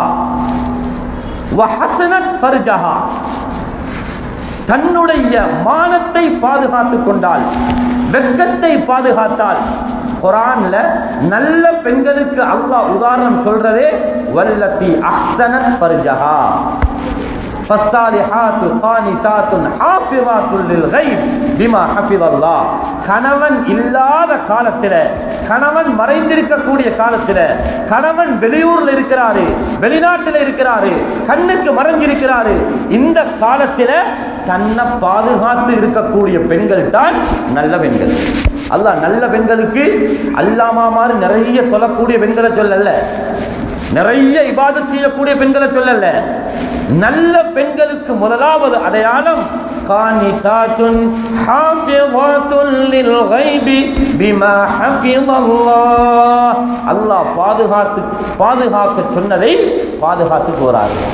வஹஸனத் ஃபர்ஜஹா, தன்னுடைய மானத்தை பாதுகாத்துக் கொண்டால், வெட்கத்தை பாதுகாத்தால். குர்ஆன்ல நல்ல பெண்களுக்கு அல்லாஹ் உதாரணம் சொல்றதே வல்லத்தி அஹ்ஸனத் ஃபர்ஜஹா ஃபஸ்ஸாலிஹாத்து கானிதாத்துன் ஹாஃபிஸாத்துல் லில்கைப் பிமா ஹஃபிஸல்லாஹ். கணவன் இல்லாத காலத்தில், கணவன் மறைந்திருக்கக்கூடிய காலத்தில், கணவன் வெளியூர்ல இருக்கிறாரு, வெளிநாட்டில் இருக்கிறாரு, கண்ணுக்கு மறைஞ்சிருக்கிறாரு, இந்த காலத்தில் தன்னை பாதுகாத்து இருக்கக்கூடிய பெண்கள் தான் நல்ல பெண்கள். அல்லாஹ் நல்ல பெண்களுக்கு அல்லாமா மாதிரி நிறைய தொழக்கூடிய பெண்களை சொல்லல, நிறைய இபாதத் செய்யக்கூடிய பெண்களை சொல்லல. நல்ல பெண்களுக்கு முதலாவது அடையாளம் கானிதாத்துன் ஹாஃபிஸாத்துல் லில்கைபி பிமா ஹஃபிஸல்லாஹ். அல்லாஹ் பாதுகாத்து பாதுகாக்க சொன்னதை பாதுகாத்து போறார்கள்.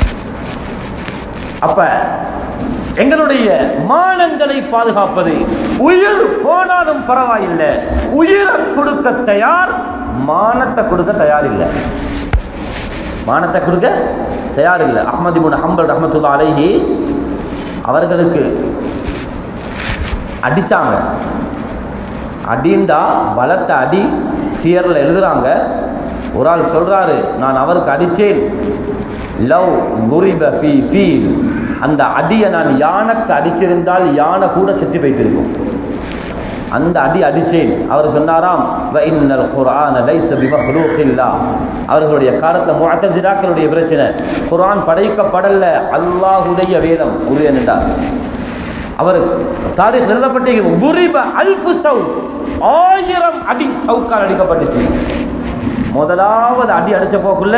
அப்ப எங்களுடைய மானங்களை பாதுகாப்பது, உயிர் போனாலும் பரவாயில்லை, உயிரை கொடுக்க தயார், மானத்தை கொடுக்க தயார் இல்லை. மானத்தை கொடுக்க தயார் இல்லை. அஹ்மது இப்னு ஹம்பல் ரஹ்மத்துல்லாஹி அலைஹி அவர்களுக்கு அடிச்சாங்க. அடிண்டா பலத்த அடி, சியர்ல எழுதுறாங்க. ஒரு ஆள் சொல்றாரு, நான் அவருக்கு அடிச்சேன், லவ் முரிப ஃபீ ஃபீல், அந்த அடியை நான் யானைக்கு அடிச்சிருந்தால் யானை கூட செத்து போய்த்திருக்கும். அந்த அடி அடிச்சேன். அவர் சொன்னாராம், வ இன்னல் குர்ஆன லைஸ பிமக்லூகில்லாஹ். அவர்களுடைய காலத்துல முஅத்தஸிலாக்களுடைய பிரச்சனை, குர்ஆன் படைக்கப்படல, அல்லாஹ்வுடைய வேதம் உரிய என்றார். அவர் தாரீഖ் எழுதப்பட்டிருக்கிறது, முரிப அல்ஃபு சௌ, ஆயிரம் அடி சவுக்கால் அடிக்கப்பட்டுச்சு. முதலாவது அடி அடிச்ச போக்குள்ள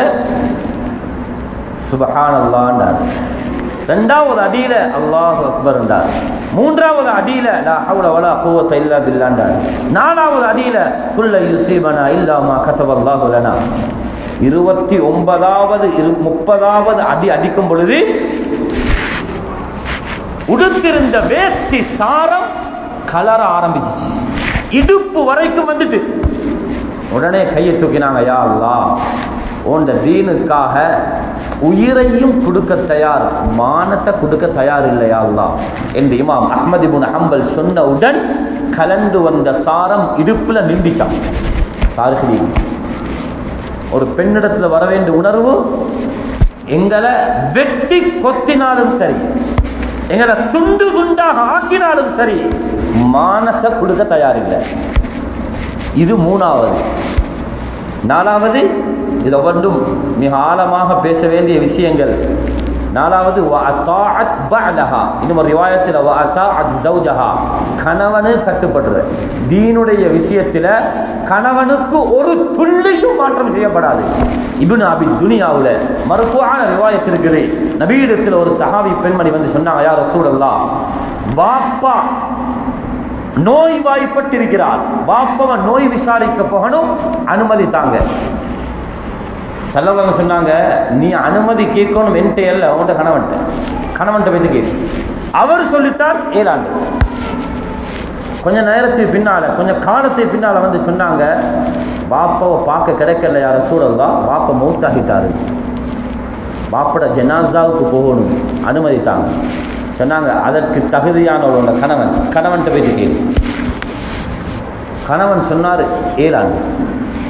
சுப்ஹானல்லாஹ்ன்றார். இரண்டாவது அடியில அல்லாஹு அக்பர் என்றார். மூன்றாவது அடியில லா ஹவ்ல வலா குவத்த இல்லா பில்லாஹ் என்றார். நாலாவது அடியில குல்ல யுஸீபனா இல்லா மா கதபல்லாஹு லனா. இருபத்தி ஒன்பதாவது முப்பதாவது அடி அடிக்கும் பொழுது உடுத்திருந்த வேஷ்டி சாரம் கலர ஆரம்பிச்சு, இடுப்பு வரைக்கும் வந்துட்டு. உடனே கையை தூக்கினாங்க, யா அல்லாஹ், உன் தீனுக்காக உயிரையும் கொடுக்க தயார், மானத்தை கொடுக்க தயார் இல்லையா அல்லாஹ் என்று இமாம் அஹ்மது இப்னு ஹம்பல் சொன்னவுடன் கலந்து வந்த சாரம் இடுப்புல நின்றுச்சான். தாரிഖിൽ ஒரு பெண்ணிடத்துல வர வேண்டிய உணர்வு, எங்களை வெட்டி கொத்தினாலும் சரி, எங்களை துண்டு துண்டாக ஆக்கினாலும் சரி, மானத்தை கொடுக்க தயாரில்லை. இது மூணாவது. நாலாவது, இது ஒவ்வொன்றும் மிக ஆழமாக பேச வேண்டிய விஷயங்கள். நாலாவது, இன்னும் ஒரு ரிவாயத்தில் கணவனு கட்டுப்படுற தீனுடைய விஷயத்தில் கணவனுக்கு ஒரு துள்ளியும் மாற்றம் செய்யப்படாது. இப்னு அபி துனியாவுல மர்ஃபூஆன ரிவாயத் இருக்குது. நபியிடத்தில் ஒரு சஹாபி பெண்மணி வந்து சொன்னாங்க, யா ரசூலல்லாஹ், பாப்பா நோய்வாய்ப்பட்டிருக்கிறார், பாப்பாவை நோய் விசாரிக்க போகணும், அனுமதி தாங்க. சல்லல்லாஹு சொன்னாங்க, நீ அனுமதி கேட்கணும் என்கிட்ட அல்ல, அவன்கிட்ட கணவன்ட்ட கணவன்கிட்ட போயிட்டு கேட்டு. அவர் சொல்லிட்டார் ஏழாண்டு. கொஞ்ச நேரத்துக்கு பின்னால, கொஞ்சம் காலத்துக்கு பின்னால வந்து சொன்னாங்க, பாப்பாவை பார்க்க கிடைக்கல யார சூழல்தான், பாப்பா மௌத்தாகிட்டாரு, பாப்போட ஜனாசாவுக்கு போகணும், அனுமதி தாங்க சொன்னாங்க. அதற்கு தகுதியானவரோட கணவன் கணவன்கிட்ட போயிட்டு கேள்வி. கணவன் சொன்னார் ஏழாண்டு.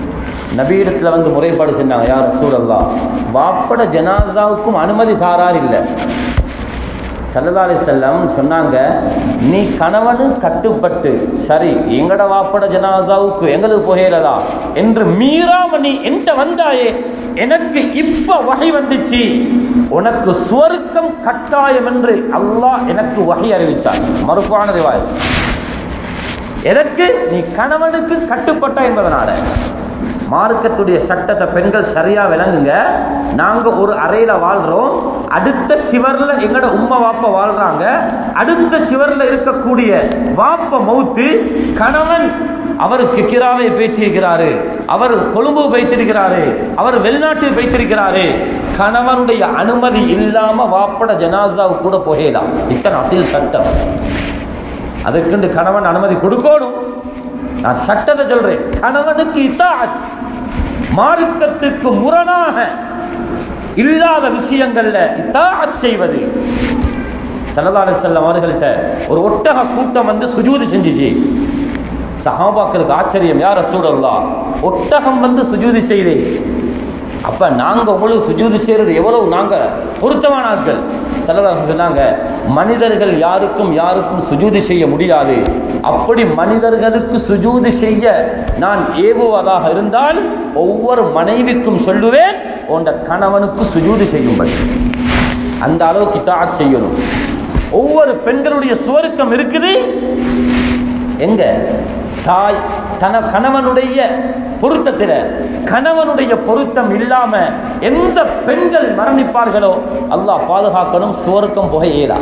நபியிடத்தில் வந்து முறைப்பாடு செஞ்சாங்க, யா ரசூலல்லாஹ், வாப்பட ஜனாசாவுக்கும் அனுமதி தாரார் இல்லை. ஸல்லல்லாஹு அலைஹி வஸல்லம் சொன்னாங்க, நீ கணவனு கட்டுப்பட்டு சரி எங்கட வாப்பட ஜனாசாவுக்கு எங்களுக்கு போகிறதா என்று மீறாம நீ என்கிட்ட வந்தாயே, எனக்கு இப்ப வஹி வந்துச்சு, உனக்கு சுவர்க்கம் கட்டாயம் என்று அல்லாஹ் எனக்கு வஹி அறிவிச்சார். மர்ஃபூஆன ரிவாயத். எதற்கு? நீ கணவனுக்கு கட்டுப்பட்ட என்பதனால. மார்க்கத்துடைய சட்டத்தை பெண்கள் சரியா விளங்குங்க. நாங்க ஒரு அறையில வாழ்றோம், அடுத்த சிவர்ல எங்கட உம்மா வாப்பா வாழ்றாங்க, அடுத்த சிவர்ல இருக்கக்கூடிய வாப்ப மௌத்து, கணவன் அவர் கிராவை பேச்சிருக்கிறாரு, அவர் கொழும்பு வைத்திருக்கிறாரு, அவர் வெளிநாட்டில் வைத்திருக்கிறாரு, கணவனுடைய அனுமதி இல்லாம வாப்பட ஜனாசாவு கூட போகலாம். இத்தனை அசீல் சட்டம். அதுக்கு கணவன் அனுமதி கொடுக்கணும். நான் சட்டத்தை சொல்றேன். கணவனுக்கு இத்தாஅத், மார்க்கத்துக்கு முரணாக இல்லாத விஷயங்கள்ல இத்தாஅத் செய்வது. ஸல்லல்லாஹு அலைஹி வஸல்லம் அவர்கள்ட்ட ஒரு ஒட்டக கூட்டம் வந்து சுஜூது செஞ்சுச்சு. சஹாபாக்களுக்கு ஆச்சரியம், யா ரசூலல்லாஹ், ஒட்டகம் வந்து சுஜூது செய்தே, அப்ப நாங்க உங்களுக்கு சுஜூது செய்யறது எவ்வளவு நாங்க பொருத்தமான ஆட்கள். ஸல்லல்லாஹு அலைஹி வஸல்லம் சொன்னாங்க, மனிதர்கள் யாருக்கும் யாருக்கும் சுஜூது செய்ய முடியாது. அப்படி மனிதர்களுக்கு சுஜூது செய்ய நான் ஏவுவதாக இருந்தால் ஒவ்வொரு மனைவிக்கும் சொல்லுவேன், உண்ட கணவனுக்கு சுஜூது செய்யும்படி. அந்த அளவுக்கு இத்தாஅத் செய்யணும். ஒவ்வொரு பெண்களுடைய சுவர்க்கம் இருக்குது எங்க? தாய் தன கணவனுடைய பொருத்தத்தில. கணவனுடைய பொருத்தம் இல்லாம எந்த பெண்கள் மரணிப்பார்களோ அல்லாஹ் பாதுகாக்கணும், சுவர்க்கம் புகையலா.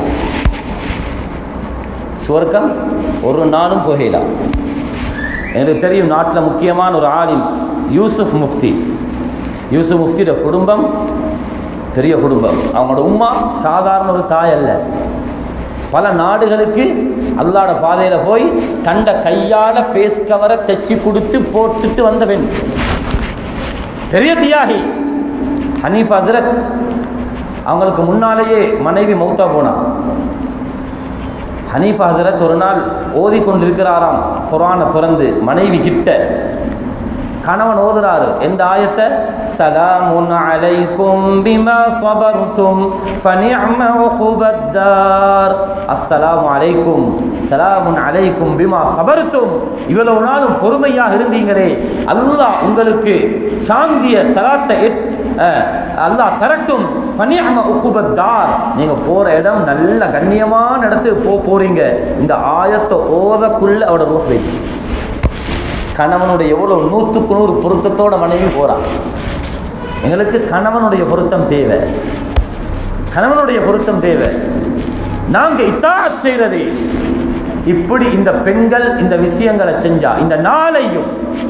சுவர்க்கம் ஒரு நாளும் புகையலா. எனக்கு தெரியும், நாட்டில் முக்கியமான ஒரு ஆலிம் யூசுப் முஃப்தி. யூசுப் முஃப்தியோட குடும்பம் பெரிய குடும்பம். அவங்களோட உம்மா சாதாரண ஒரு தாய் அல்ல. பல நாடுகளுக்கு அல்லாஹ்வோட பாதையில போய் தண்ட கையால பேஸ் கவரை தைச்சு கொடுத்து போட்டுட்டு வந்த பெண். பெரிய தியாகி. ஹனீஃப் ஹஸ்ரத் அவங்களுக்கு முன்னாலேயே மனைவி மௌத்தா போனா. ஹனீஃப் ஹஸ்ரத் ஒரு நாள் ஓதி கொண்டிருக்கிறாராம் குர்ஆனை திறந்து, மனைவி கிட்ட. கணவன் ஓதுறாரு எந்த ஆயத்தை? சலாமுன் அலைக்கும் பிமா ஸபர்தும் ஃபனிஅம உக்பத்தார். அஸ்ஸலாமு அலைக்கும், சலாமுன் அலைக்கும் பிமா ஸபர்தும், இவ்வளவு நாளும் பொறுமையாக இருந்தீங்களே, அல்லாஹ் உங்களுக்கு சாந்திய சலாத்தை அல்லாஹ் தரட்டும். ஃபனிஅம உக்பத்தார், நீங்க போற இடம் நல்ல கண்ணியமான இடத்துக்கு போ போறீங்க. இந்த ஆயத்தை ஓதக்குள்ள அவட ரூஹ் போயிடுச்சு. கணவனுடைய எவ்வளவு நூற்றுக்கு நூறு பொருத்தத்தோட மனைவி போறான். எங்களுக்கு கணவனுடைய பொருத்தம் தேவை, கணவனுடைய பொருத்தம் தேவை. நாங்க இத்தாஅத் செய்யறது இப்படி. இந்த பெண்கள் இந்த விஷயங்களை செஞ்சா இந்த நாளையும்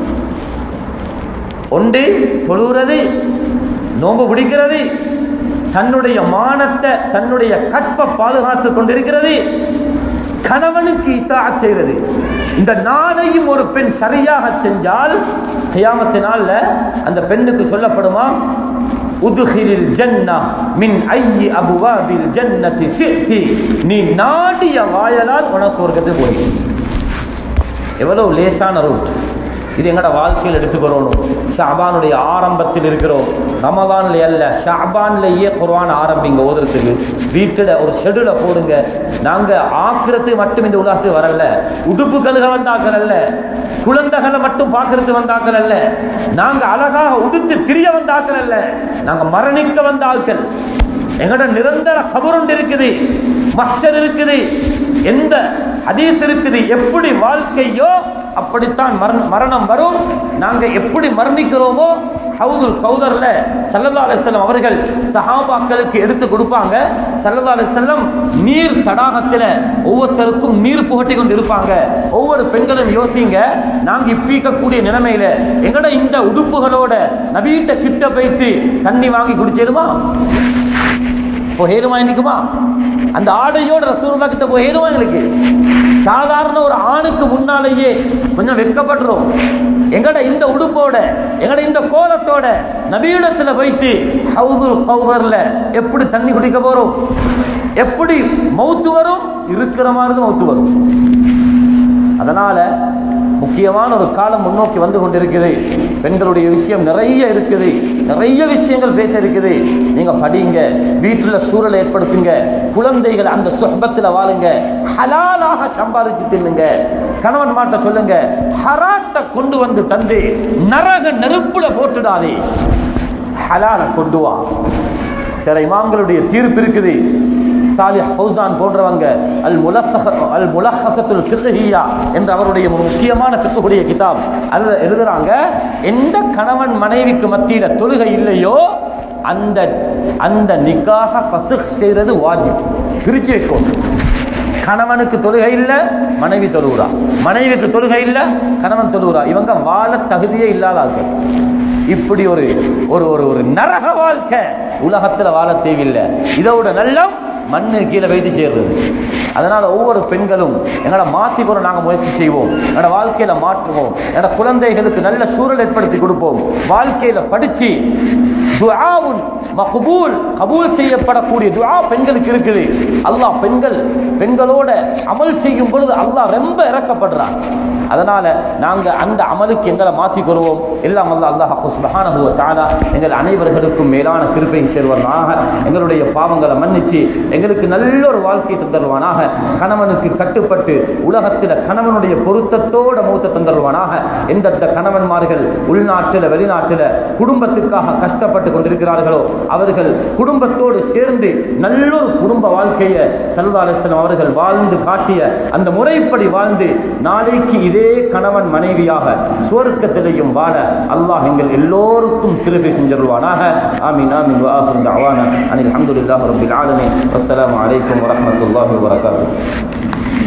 ஒன்று தொழுகிறது, நோன்பு பிடிக்கிறது, தன்னுடைய மானத்தை தன்னுடைய கற்பை பாதுகாத்து கொண்டிருக்கிறது, கணவனுக்கு இத்தாஅத் செய்கிறது. இந்த நாளையும் ஒரு பெண் சரியாக செஞ்சால் கியாமத் நாள்ல அந்த பெண்ணுக்கு சொல்லப்படுமா, உத்ஹிலில் ஜன்னah மின் ஐயி அபுவாபில் ஜன்னதி ஷி'தி, நீ நாடிய வாயலால் உன சொர்க்கத்துக்கு போய். எவ்வளவு லேசான ரூட் இது. எங்கட வாழ்க்கையில் எடுத்துக்கிறோம். ஷஅபானுடைய ஆரம்பத்தில் இருக்கிறோம், ரமதான்ல அல்ல, ஷஅபான்லயே குர்ஆன் ஆரம்பிங்க ஓதுறதுக்கு. வீட்டில் ஒரு ஷெட்யூல போடுங்க. நாங்க ஆக்கிரத்து மட்டும் இந்த உலகத்துக்கு வரல, உடுப்பு கழுக வந்தாக்கள் அல்ல, குழந்தைகளை மட்டும் பார்க்கறது வந்தாக்கள் அல்ல, நாங்க அழகாக உடுத்து திரிய வந்தாக்கள் அல்ல, நாங்க மரணிக்க வந்த ஆட்கள். எங்கட நிரந்தர கபருண்டு இருக்குது, மஹ்ஷர் இருக்குது, எந்த ஹதீஸ் இருக்குது. எப்படி வாழ்க்கையோ அப்படித்தான் மரணம் வரும். நாங்க எப்படி மரணிக்கிறோமோ ஹவுதுல் கௌதர்ல ஸல்லல்லாஹு அலைஹி வஸல்லம் அவர்கள் சஹாபாக்களுக்கு எடுத்து கொடுப்பாங்க. ஸல்லல்லாஹு அலைஹி வஸல்லம் நீர் தடாகத்தில் ஒவ்வொருத்தருக்கும் நீர் புகட்டி கொண்டு இருப்பாங்க. ஒவ்வொரு பெண்களும் யோசிங்க, நாங்க இப்பீக்கக்கூடிய நிலைமையில எங்கட இந்த உடுப்புகளோட நபீட்ட கிட்ட வைத்து தண்ணி வாங்கி குடிச்சிடுமா? போயிருமா? இன்னைக்குமா அந்த ஆடையோட ரசூலுல்லாஹ் கிட்ட போயிருமா? எங்களுக்கு சாதாரண ஒரு ஆணுக்கு முன்னாலேயே கொஞ்சம் வெட்கப்படுறோம். எங்கட இந்த உடுப்போட எங்கட இந்த கோலத்தோட நபியிடத்துல வைத்து ஹவுதுல் கௌதர்ல எப்படி தண்ணி குடிக்க போறோம்? எப்படி மௌத்து வரும்? இருக்கிற மாதிரி மௌத்து வரும். அதனால முக்கியமான ஒரு காலம் முன்னோக்கி வந்து கொண்டிருக்குது. பெண்களுடைய விஷயம் நிறைய இருக்குது, நிறைய விஷயங்கள் பேச இருக்குது. நீங்க படிங்க, வீட்டுல சூழலை ஏற்படுத்துங்க, குழந்தைகள் அந்த சுஹபத்தில் வாழுங்க, ஹலாலாக சம்பாதிச்சு தின்னுங்க. கணவன் மாட்ட சொல்லுங்க, ஹராத்தை கொண்டு வந்து தந்து நரக நெருப்புல போட்டுடாதே, ஹலால கொண்டு வா. சில இமாம்களுடைய தீர்ப்பு இருக்குது. சாலிஹ் ஃபௌசான் போன்றவங்க அல் முலஸ்ஸஹ அல் முலஹஸத்துல் ஃபிக்ஹியா என்ற அவருடைய முக்கியமான ஃபிக்ஹுடைய கிதாப் அதுல எழுதுறாங்க, எந்த கணவன் மனைவிக்கு மத்தியில தொழுகை இல்லையோ அந்த அந்த நிக்காஹ ஃபஸ்ஹ் செய்யறது வாஜிப். பிரிச்சு வைக்கும். கணவனுக்கு தொழுகை இல்லை, மனைவி தொழுகிறா, மனைவிக்கு தொழுகை இல்லை, கணவன் தொழுகிறா, இவங்க வாழ தகுதியே இல்லாதார்கள். இப்படி ஒரு ஒரு ஒரு நரக வாழ்க்கை உலகத்துல வாழ தேவையில்லை. இதோட நல்லம் மண்ணு கீழே வைத்து சேர்றது. அதனால ஒவ்வொரு பெண்களும் எங்களை மாற்றிக்கொள்ள நாங்கள் முயற்சி செய்வோம், என்னோட வாழ்க்கையில மாற்றுவோம், என்னோட குழந்தைகளுக்கு நல்ல சூழல் ஏற்படுத்தி கொடுப்போம். வாழ்க்கையில படிச்சு துஆவுன் மக்பூல் கபூல் செய்யப்படக்கூடிய துஆ பெண்களுக்கு இருக்குது. அல்லாஹ் பெண்கள் பெண்களோட அமல் செய்யும் பொழுது அல்லாஹ் ரொம்ப இறக்கப்படுறான். அதனால நாங்க அந்த அமலுக்கு எங்களை மாற்றிக் கொள்வோம். எல்லாம் அல்லாஹ் அல்லாஹ் சுப்ஹானஹு வ தஆலா எங்கள் அனைவர்களுக்கும் மேலான கிருபை சேர்வனாக, எங்களுடைய பாவங்களை மன்னிச்சு எங்களுக்கு நல்ல ஒரு வாழ்க்கையை தந்தருவானாக. கணவனுக்கு கட்டுப்பட்டு உலகத்தில் கணவனுடைய பொருத்தத்தோட மூத்த தந்தருவானாக. எந்தெந்த கணவன்மார்கள் உள்நாட்டில் வெளிநாட்டில் குடும்பத்துக்காக கஷ்டப்பட்டு கொண்டிருக்கிறார்களோ அவர்கள் குடும்பத்தோடு சேர்ந்து நல்லொரு குடும்ப வாழ்க்கையை ஸல்லல்லாஹு அலைஹி வஸல்லம் அவர்கள் வாழ்ந்து காட்டிய அந்த முறைப்படி வாழ்ந்து நாளைக்கு இதே கணவன் மனைவியாக சுவர்க்கத்திலையும் வாழ அல்லாஹ் எங்கள் எல்லோருக்கும் கிருபை செஞ்சிருவானாக. ஆமீன் ஆமீன். வ ஆகிரு தஅவானா அனில் ஹம்துலில்லாஹி ரப்பில் ஆலமீன். அஸ்ஸலாமு அலைக்கும் வரஹ்மத்துல்லாஹி வபரகாத்துஹு.